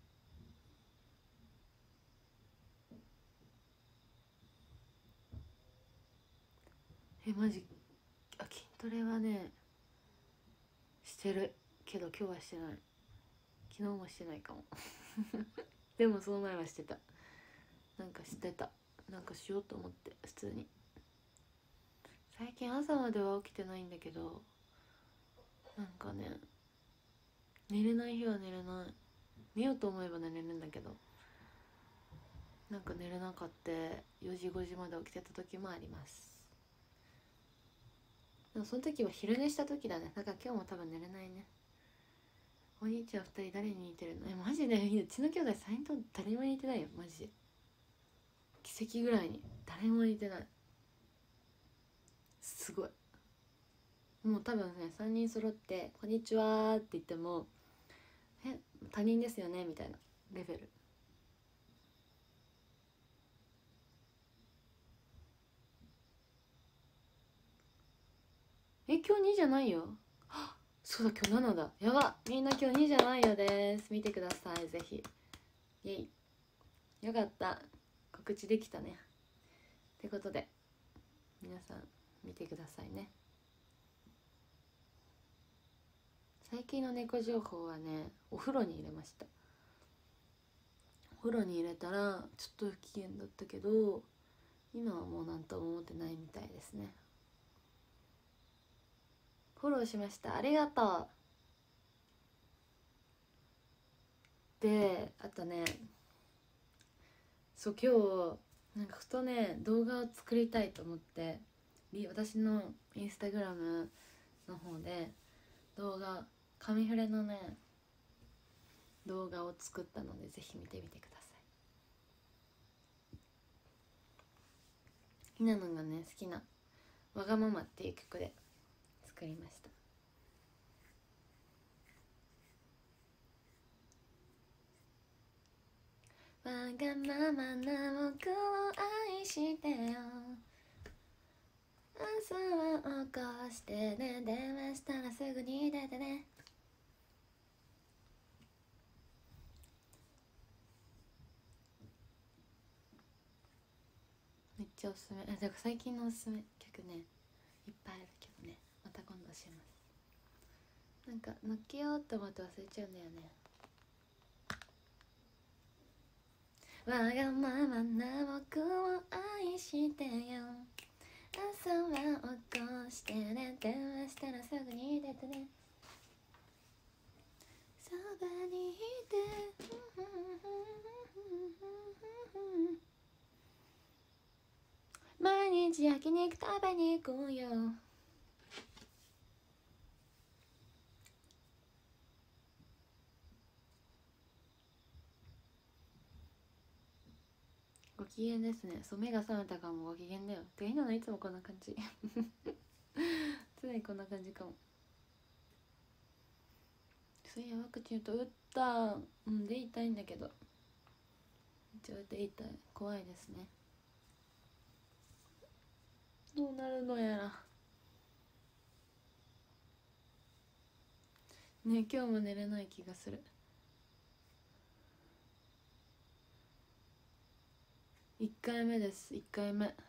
え、マジ、あ、筋トレはねしてるけど今日はしてない。昨日もしてないかもでもその前はしてた。なんかしてた。なんかしようと思って普通に。最近朝までは起きてないんだけど、なんかね、寝れない日は寝れない。寝ようと思えば寝れるんだけど、なんか寝れなかったよじごじまで起きてた時もあります。でもその時は昼寝した時だね。だから今日も多分寝れないね。お兄ちゃんふたり誰に似てるの？え、マジでうちの兄弟さんにんとも誰も似てないよ、マジで。奇跡ぐらいに誰も似てない。すごい。もう多分ね、さんにん揃って「こんにちは」って言っても「え、他人ですよね」みたいなレベル。え、今日にじゃないよ。そうだ、今日ななだ。やば、みんな今日にじゃないよです。見てください、ぜひ。イエイ。よかった、告知できたね。ってことで皆さん見てくださいね。 最近の猫情報はね、お風呂に入れました。お風呂に入れたらちょっと不機嫌だったけど、今はもう何とも思ってないみたいですね。フォローしました、ありがとう。であとね、そう今日なんかふとね動画を作りたいと思って、私のインスタグラムの方で動画、紙フレのね動画を作ったので、ぜひ見てみてください。ひなのがね好きな「わがまま」っていう曲で作りました。わがままな僕を愛してよ、朝は起こしてね、電話したらすぐに出てね。めっちゃおすすめ。だから最近のおすすめ曲ねいっぱいあるけどね、また今度します。なんか乗っけようと思って忘れちゃうんだよね。わがままな僕を愛してよ、朝は起こしてね、電話したらすぐに出てね。そばにいて毎日焼肉食べに行こうよ。ご機嫌ですね。そう、目が覚めたかも。ご機嫌だよ。てか今のいつもこんな感じ常にこんな感じかも。そういやワクチンと打ったんで痛いんだけど、一応で痛い、怖いですね。どうなるのやらね。今日も寝れない気がする。いっかいめです。いっかいめ。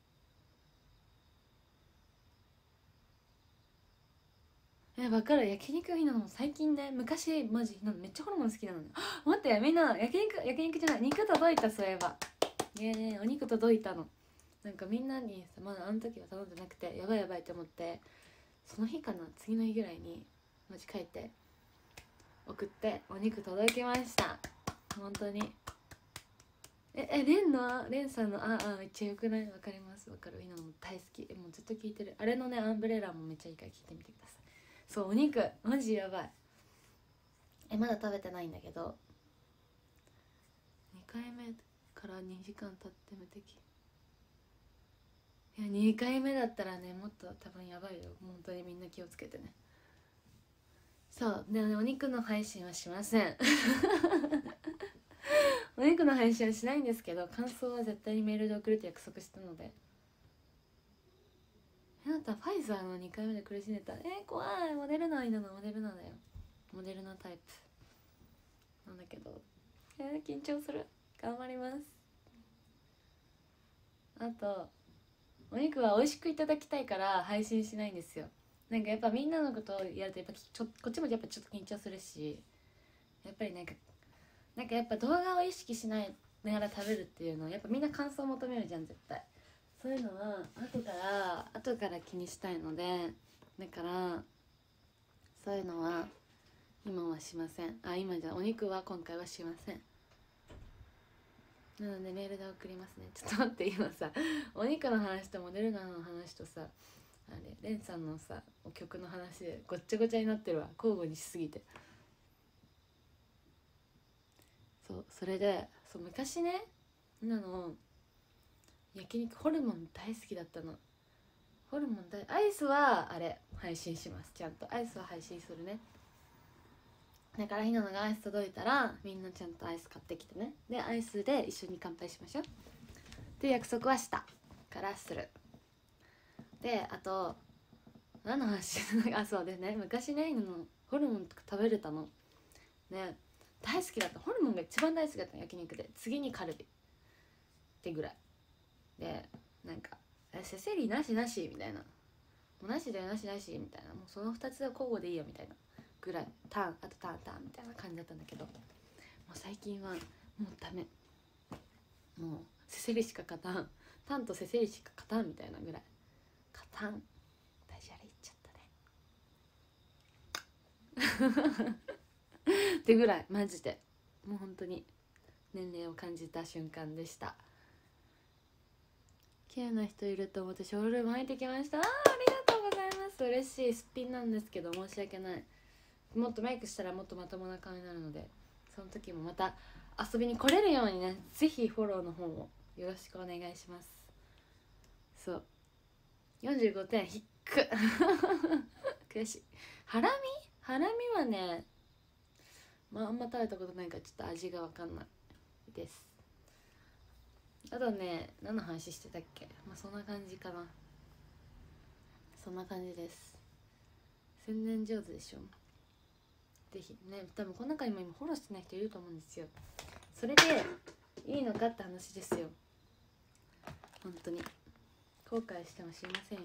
え、分かる。焼肉ひなの最近ね、昔マジひなのめっちゃホルモン好きなのね。待って、みんな焼肉焼肉じゃない、肉届いた。そういえばいやね、お肉届いたの。なんかみんなにさ、まだあの時は頼んでなくて、やばいやばいって思って、その日かな、次の日ぐらいにマジ書いて送って、お肉届きました。本当に。ええレンのレンさんのああめっちゃよくない？わかります、わかる。今のも大好き。もうずっと聞いてる。あれのねアンブレラもめっちゃいいから聞いてみてください。そう、お肉マジやばい。えまだ食べてないんだけど、にかいめからにじかん経って無敵。いやにかいめだったらねもっと多分やばいよ。本当にみんな気をつけてね。そうで、ね、お肉の配信はしませんお肉の配信はしないんですけど、感想は絶対にメールで送るって約束したので。あなたファイザーのにかいめで苦しんでた。えー、怖い。モデルナいなの。モデルナだよ。モデルナタイプなんだけど、えー、緊張する。頑張ります。あとお肉は美味しくいただきたいから配信しないんですよ。なんかやっぱみんなのことをやるとやっぱちょこっちもやっぱちょっと緊張するし、やっぱりなんかなんかやっぱ動画を意識しないながら食べるっていうのはやっぱみんな感想を求めるじゃん絶対。そういうのは後から後から気にしたいので、だからそういうのは今はしません。あ、今じゃお肉は今回はしません。なのでメールで送りますね。ちょっと待って、今さお肉の話とモデルナの話とさ、あれレンさんのさお曲の話でごっちゃごちゃになってるわ、交互にしすぎて。そうそれで、そう昔ねみんなの焼肉ホルモン大好きだったの。ホルモン大アイスはあれ配信します。ちゃんとアイスは配信するね。だからひなのがアイス届いたらみんなちゃんとアイス買ってきてね。でアイスで一緒に乾杯しましょうっていう約束はしたからする。であと何の話あ、そうですね、昔ねひなのホルモンとか食べれたのね。大好きだった。ホルモンが一番大好きだったの、焼肉で。次にカルビってぐらいで、なんかセセリなしなしみたいな、もうなしだよなしなしみたいな、もうそのふたつは交互でいいよみたいなぐらい、ターンあとターンターンみたいな感じだったんだけど、もう最近はもうダメ、もうせせりしか勝たん、ターンとせせりしか勝たんみたいなぐらい、勝たん、ダジャレ言っちゃったねってぐらいマジでもう本当に年齢を感じた瞬間でした。綺麗な人いると思ってショールーム入ってきました。あー、ありがとうございます。嬉しい。すっぴんなんですけど申し訳ない。もっとメイクしたらもっとまともな顔になるので、その時もまた遊びに来れるようにね、ぜひフォローの方もよろしくお願いします。そう、よんじゅうごてんひっく悔しい。ハラミハラミはね、まあ、あんま食べたことないからちょっと味が分かんないです。あとね、何の話してたっけ。まあそんな感じかな。そんな感じです。宣伝上手でしょ。ぜひね、多分この中にも今フォローしてない人いると思うんですよ。それでいいのかって話ですよ。本当に後悔しても知りませんよ。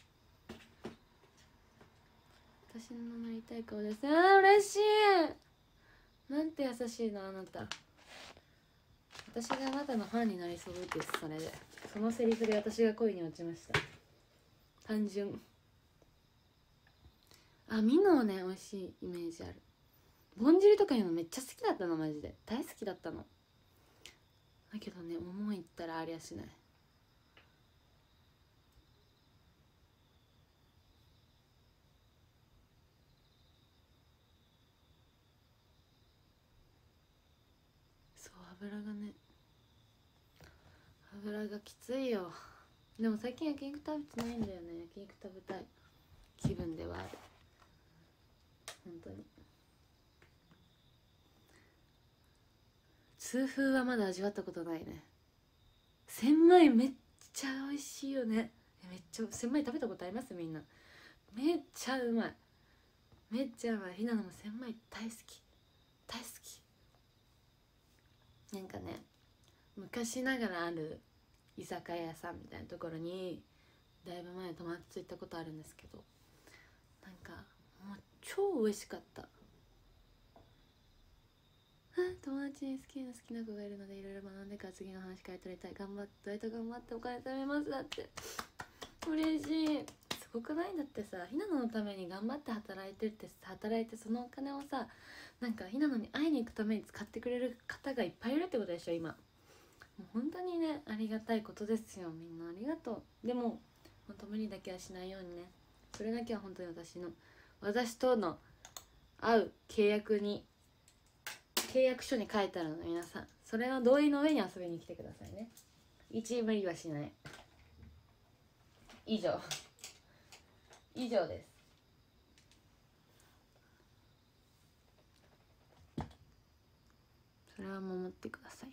私のなりたい顔です。あー、嬉しい。なんて優しいのあなた。私があなたのファンになりそうです。それでそのセリフで私が恋に落ちました。単純。あ、ミノはね美味しいイメージある。ぼんじりとかいうのめっちゃ好きだったの、マジで大好きだったの。だけどね、桃いったらありゃしない。そう、油がね、油がきついよ。でも最近焼肉食べてないんだよね。焼肉食べたい気分ではある、本当に。痛風はまだ味わったことないね。千枚めっちゃ美味しいよね。めっちゃ千枚食べたことありますみんな。めっちゃうまい、めっちゃうまい。ひなのも千枚大好き大好き。なんかね、昔ながらある居酒屋さんみたいなところにだいぶ前友達と行ったことあるんですけど、なんかもう超美味しかった。友達に好きな好きな子がいるのでいろいろ学んでから次の話から取りたい。頑張ってどうやって頑張ってお金貯めます。だって嬉しい。すごくない？だってさ、ひなののために頑張って働いてるって働いて、そのお金をさ、なんかひなのに会いに行くために使ってくれる方がいっぱいいるってことでしょ今。もう本当にね、ありがたいことですよ。みんなありがとう。でも本当無理だけはしないようにね。それだけは本当に私の私との会う契約に契約書に書いてあるので、皆さんそれの同意の上に遊びに来てくださいね。一無理はしない。以上以上です。それは守ってください。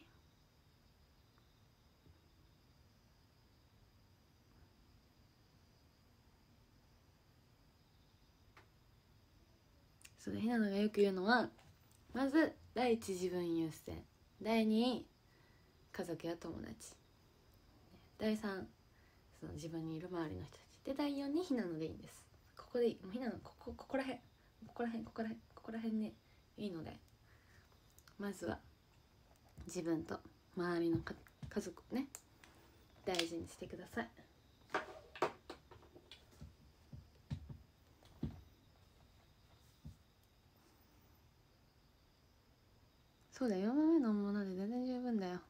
そのひなのがよく言うのは、まず第一自分優先、第二家族や友達、第三その自分にいる周りの人たちで、第四にひなのでいいんです。ここでいい。もうひなのここここらへんここらへんここらへんここらへんね、いいので、まずは自分と周りのか家族をね大事にしてください。そうだよ、よんばんめのもので全然十分だよ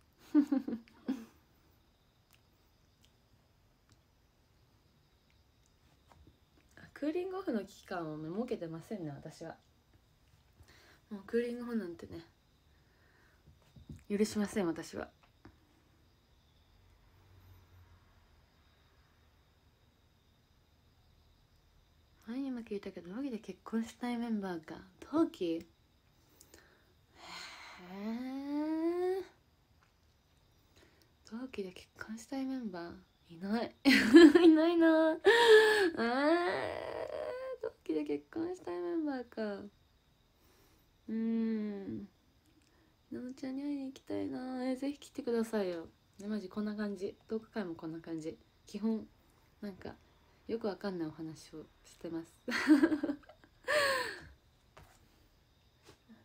クーリングオフの期間を設けてませんね、私は。もうクーリングオフなんてね許しません、私は。前にも聞いたけど、同期で結婚したいメンバーが同期、へえ、同期で結婚したいメンバーいないいないなあ。同期で結婚したいメンバーか。うーん、なのちゃんに会いに行きたいな。えぜひ来てくださいよ。ね、マジこんな感じ。トーク会もこんな感じ。基本なんかよくわかんないお話をしてます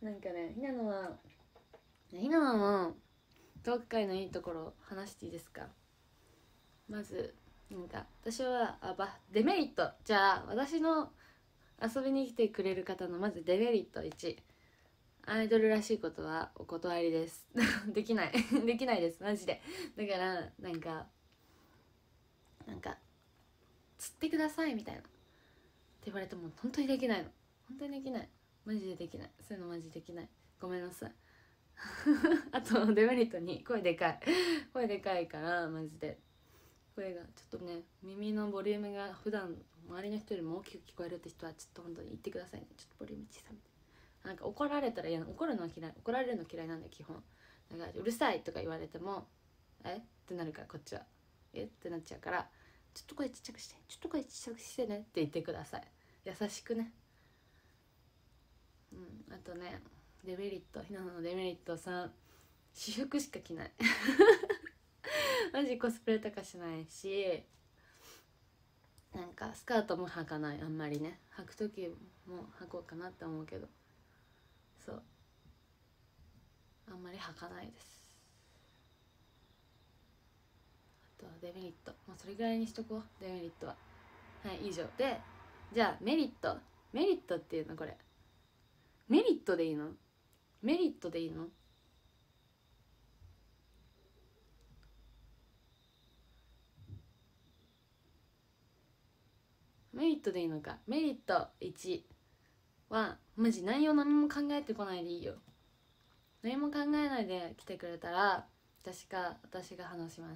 なんかね、ひなのはひなののトーク会のいいところ話していいですか。まずなんか私はあばデメリット、じゃあ私の遊びに来てくれる方のまずデメリットいち、アイドルらしいことはお断りですできないできないですマジで。だからなんかなんか釣ってくださいみたいなって言われても本当にできないの、本当にできない、マジでできない、そういうのマジできない、ごめんなさいあとデメリットに声でかい声でかいからマジで声がちょっとね、耳のボリュームが普段周りの人よりも大きく聞こえるって人はちょっと本当に言ってくださいね、ちょっとボリューム小さめで。なんか怒られたら嫌な、怒るのは嫌い、怒られるの嫌いなんで基本。だからうるさいとか言われてもえってなるから、こっちはえってなっちゃうから、ちょっと声ちっちゃくして、ちょっと声ちっちゃくしてねって言ってください、優しくね。うん、あとねデメリット、ひなののデメリットさん、私服しか着ないマジコスプレとかしないし、なんかスカートも履かない、あんまりね、履く時も履こうかなって思うけど、そうあんまり履かないです。あとはデメリット、まあ、それぐらいにしとこう、デメリットは。はい以上で、じゃあメリット、メリットっていうの、これメリットでいいの、メリットでいいの、メリットでいいのか。メリットいちはマジ内容何も考えてこないでいいよ、何も考えないで来てくれたら私か私が話します。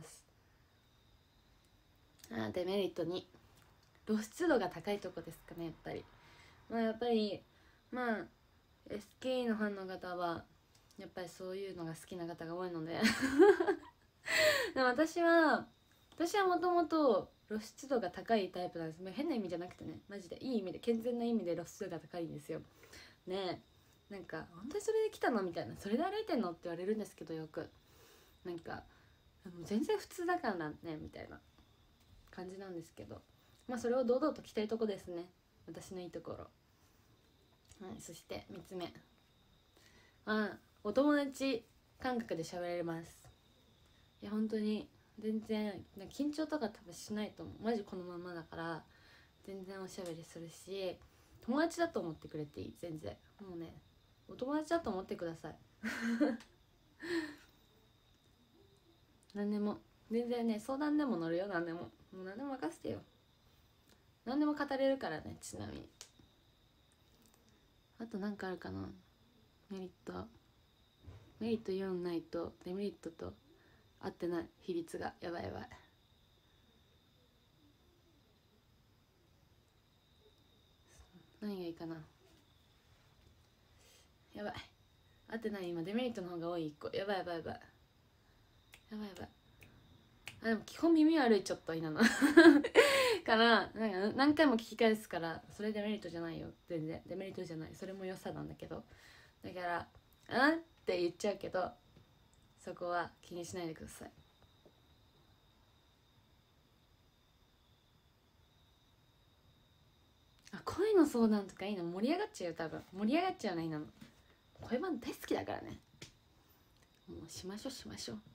あ、デメリットに、露出度が高いとこですかね、やっぱり。まあやっぱりまあ エスケー のファンの方はやっぱりそういうのが好きな方が多いのででも私は私はもともと露出度が高いタイプなんです。変な意味じゃなくてね、マジでいい意味で、健全な意味で露出度が高いんですよね。えなんか本当にそれで来たのみたいな、それで歩いてんのって言われるんですけど、よくなんか全然普通だからねみたいな感じなんですけど、まあそれを堂々と着てるとこですね、私のいいところ。はい、そしてみっつめ、まあお友達感覚で喋れます。いや本当に全然緊張とか多分しないと思う、マジこのままだから全然おしゃべりするし、友達だと思ってくれていい、全然もうねお友達だと思ってください何でも全然ね、相談でも乗るよ、何でも、もう何でも任せてよ、何でも語れるからね。ちなみにあと何かあるかな、メリット、メリットよんないとデメリットと合ってない比率がやばいやばい。何がいいかな、やばい合ってない、今デメリットの方が多いいっこ、やばいやばいやばいやばいやばい。あでも基本耳悪い、ちょっといなのからなんか何回も聞き返すから、それデメリットじゃないよ、全然デメリットじゃない、それも良さなんだけど、だから「あん?」って言っちゃうけど、そこは気にしないでください。あ、恋の相談とかいいの、盛り上がっちゃうよ、多分盛り上がっちゃうね、いなの恋バナ大好きだからね、もうしましょうしましょう。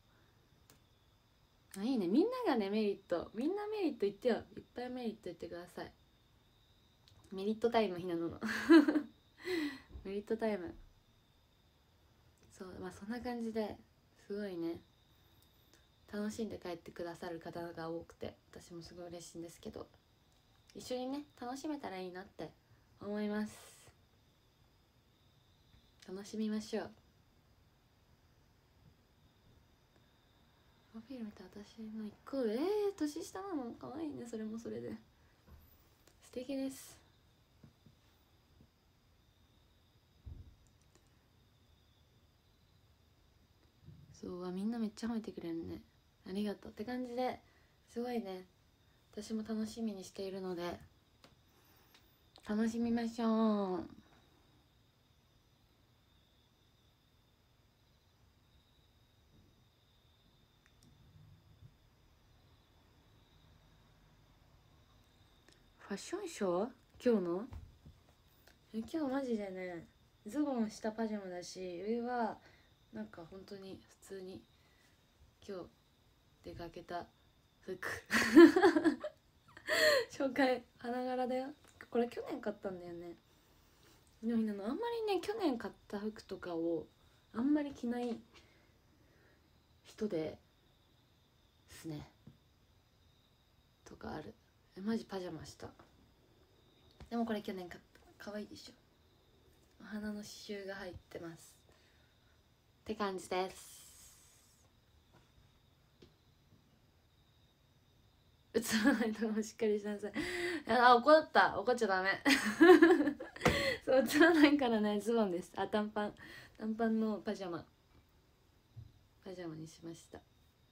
あいいね、みんながねメリット、みんなメリット言ってよ、いっぱいメリット言ってください。メリットタイム、ひなののメリットタイム。そうまあそんな感じですごいね楽しんで帰ってくださる方が多くて、私もすごい嬉しいんですけど、一緒にね楽しめたらいいなって思います。楽しみましょう。プロフィール見た私のいっこ上、えー、年下なのかわいいね、それもそれで素敵です。そうはみんなめっちゃ褒めてくれるね、ありがとうって感じで、すごいね私も楽しみにしているので楽しみましょう。ファッションショー今日のえ今日マジでねズボン下パジャマだし、上はなんか本当に普通に今日出かけた服紹介花柄だよ。これ去年買ったんだよね。でもみんなのあんまりね、去年買った服とかをあんまり着ない人ですねとかある。えマジパジャマした。でもこれ去年買った。かわいいでしょ。お花の刺繍が入ってますって感じです。映らないとこもしっかりしなさい。あ、怒った。怒っちゃダメそう、映らないからね。ズボンです。あ、短パン短パンのパジャマパジャマにしました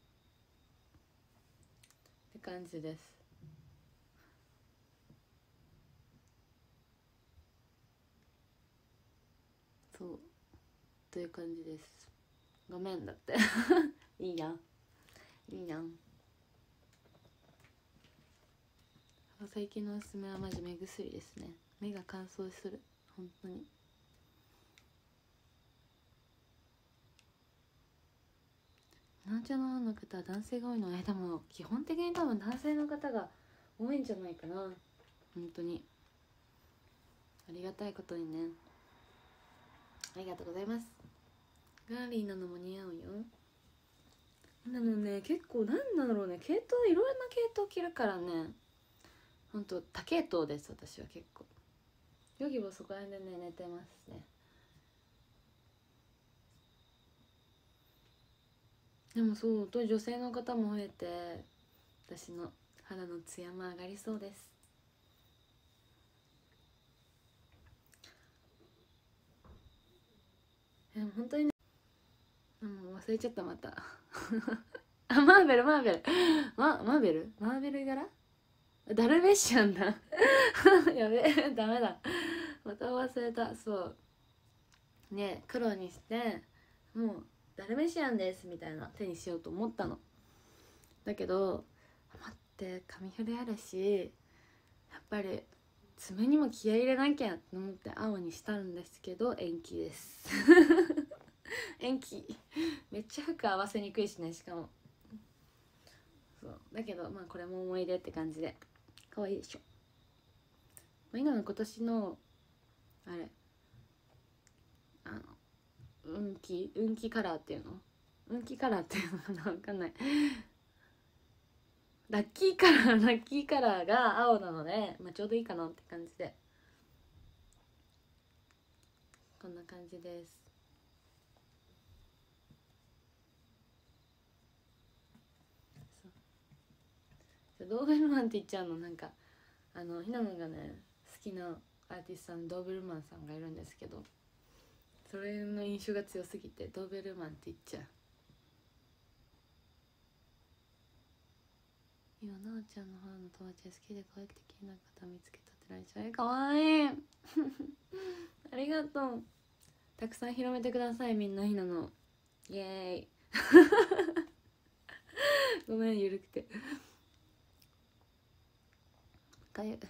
って感じです。そうという感じです。ごめんだっていいやんいいやん。最近のおすすめはマジ目薬ですね。目が乾燥する本当に。なんちゃのファンの方は男性が多いのは、えでも基本的に多分男性の方が多いんじゃないかな。本当にありがたいことにね。ありがとうございます。ガーリーなのも似合うよ。なのね、結構なんだろうね、系統いろんな系統着るからね。ほんと多系統です。私は結構ヨギボそこら辺でね寝てますね。でもそうと女性の方も増えて、私の肌のツヤも上がりそうです。でも本当にね、もう忘れちゃったまたあ、マーベルマーベルママーベルマーベル柄ダルメシアンだやべえダメだ、また忘れた。そうね、黒にしてもうダルメシアンですみたいな手にしようと思ったの。だけど待って、髪フレあるしやっぱり爪にも気合い入れなきゃと思って青にしたんですけど延期です延期。めっちゃ服合わせにくいしね。しかもそうだけど、まあこれも思い出って感じで可愛いでしょ。今の今年のあれ、あの運気運気カラーっていうの運気カラーっていうのかな、分かんない。ラッキーカラーラッキーカラーが青なので、まあ、ちょうどいいかなって感じで、こんな感じです。ドーベルマンって言っちゃうの、なんかあのひなのがね好きなアーティストさんドーベルマンさんがいるんですけど、それの印象が強すぎてドーベルマンって言っちゃう。今なおちゃんのファンの友達が好きで可愛くて綺麗な方見つけたって来週、えかわいいありがとう。たくさん広めてくださいみんな。ひなのイエーイごめんゆるくてかゆ。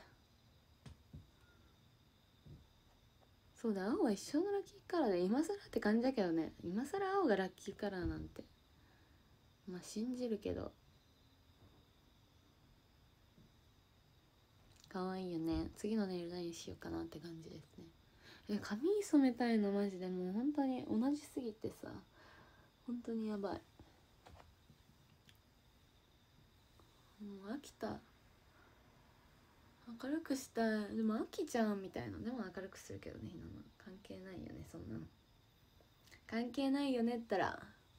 そうだ、青は一生のラッキーカラーで今更って感じだけどね。今更青がラッキーカラーなんてまあ信じるけど可愛いよね。次のネイル何しようかなって感じですね。え髪染めたいのマジでもう本当に同じすぎてさ、本当にやばい。もう飽きた。明るくしたい。でも飽きちゃうみたいな。でも明るくするけどね。ひなの関係ないよね、そんなの関係ないよねったら。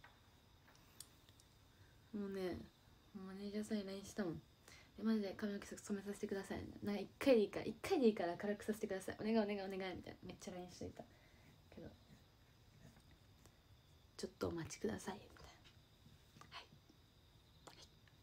もうねマネージャーさんに ライン したもん。マジで髪の毛染めさせてください、なんかいっかいでいいからいっかいでいいから明るくさせてください、お願いお願いお願いみたいなめっちゃ ライン しといたけど、ちょっとお待ちくださいみたいな。はい、はい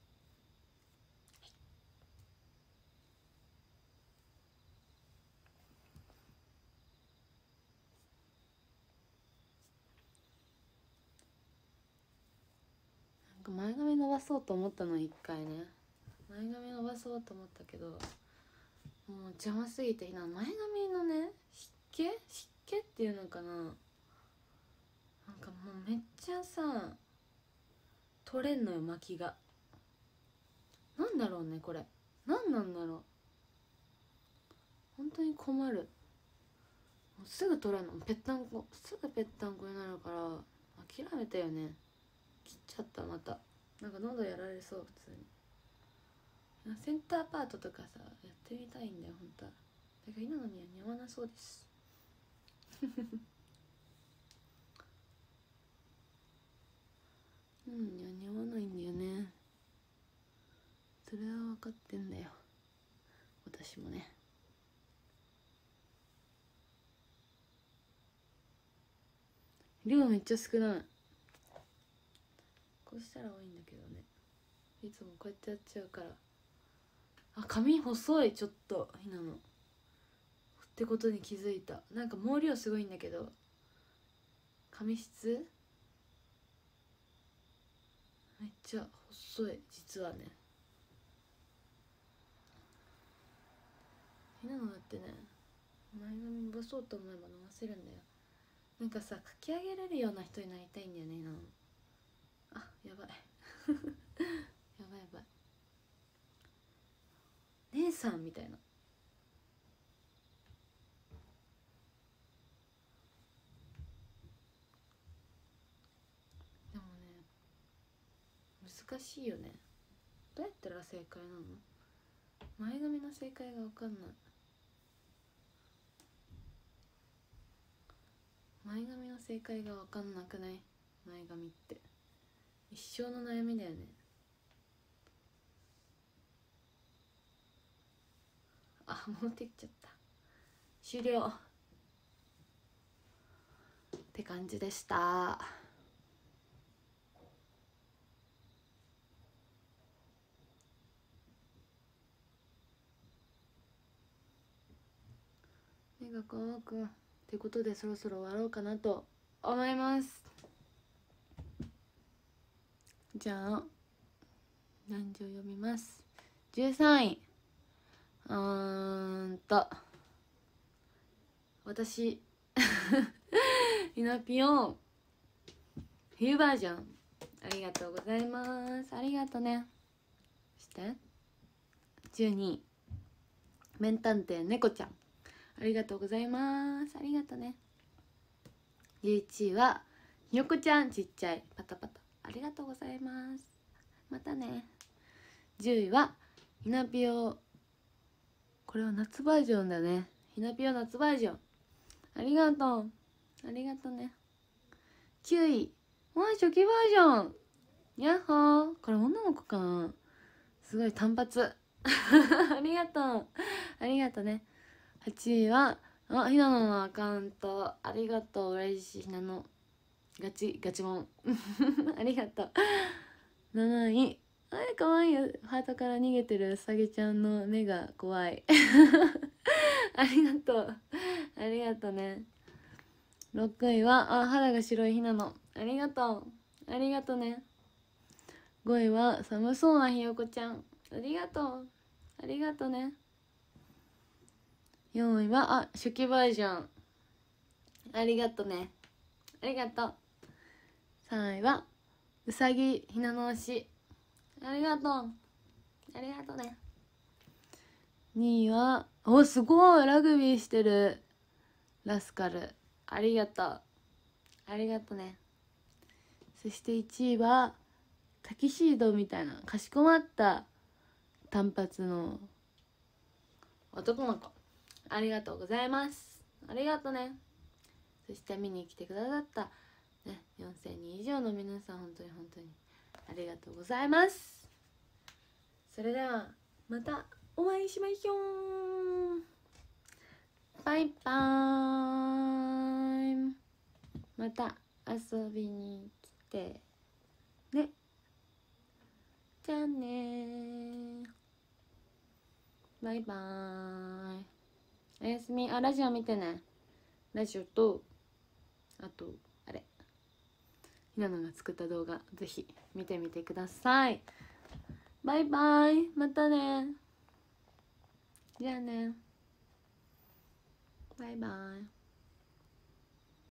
、なんか前髪伸ばそうと思ったの一回ね。前髪伸ばそうと思ったけどもう邪魔すぎて、今前髪のね湿気湿けっていうのかな、なんかもうめっちゃさ取れんのよ巻きが。なんだろうねこれ、なんなんだろう、本当に困る。もうすぐ取れんの、ぺったんこ、すぐぺったんこになるから諦めたよね。切っちゃった。またなんか喉やられそう。普通にセンターパートとかさやってみたいんだよ本当は。だから今のには似合わなそうですうん、いや似合わないんだよね。それは分かってんだよ私もね。量めっちゃ少ない。こうしたら多いんだけどね、いつもこうやってやっちゃうから。あ、髪細いちょっとひなのってことに気づいた。なんか毛量すごいんだけど髪質めっちゃ細い実はね。ひなのだってね前髪伸ばそうと思えば伸ばせるんだよ。なんかさかき上げれるような人になりたいんだよねひなの。あ、やばいやばいやばい、姉さんみたいな。でもね難しいよね。どうやったら正解なの？前髪の正解が分かんない。前髪の正解が分かんなくない？前髪って一生の悩みだよね。あ、戻ってきちゃった。終了って感じでした。目が乾くってことでそろそろ終わろうかなと思います。じゃあ何時を読みます。じゅうさんい、うーんと私ひなぴよ冬バージョンありがとうございます。ありがとね。そしてじゅうにい名探偵猫ちゃんありがとうございます。ありがとね。じゅういちいはひよこちゃんちっちゃいパタパタありがとうございます。またね。じゅういはひなぴよ、これは夏バージョンだね。ひなぴよ夏バージョンありがとうありがとね。きゅういわあ初期バージョンやっほー、これ女の子かな、すごい単発ありがとうありがとね。はちいはあひなののアカウントありがとう、嬉しい。ひなのガチガチモンありがとう。なない、あれかわいいよ、ハートから逃げてるうさぎちゃんの目が怖いありがとうありがとね。ろくいはあ肌が白いひなのありがとうありがとね。ごいは寒そうなひよこちゃんありがとうありがとね。よんいはあ初期バージョンありがとねありがとう。さんいはうさぎひなの推しありがとうありがとね。にいはおすごいラグビーしてるラスカルありがとうありがとね。そしていちいはタキシードみたいなかしこまった単発の男の子ありがとうございます。ありがとね。そして見に来てくださった、ね、よんせんにん以上の皆さん本当に本当にありがとうございます。それではまたお会いしましょう。バイバーイ。また遊びに来てね。じゃあねバイバーイ。おやすみ。あラジオ見てね。ラジオとあとあれひなのが作った動画ぜひ見てみてください。バイバイ。またね。じゃあねバイバイ。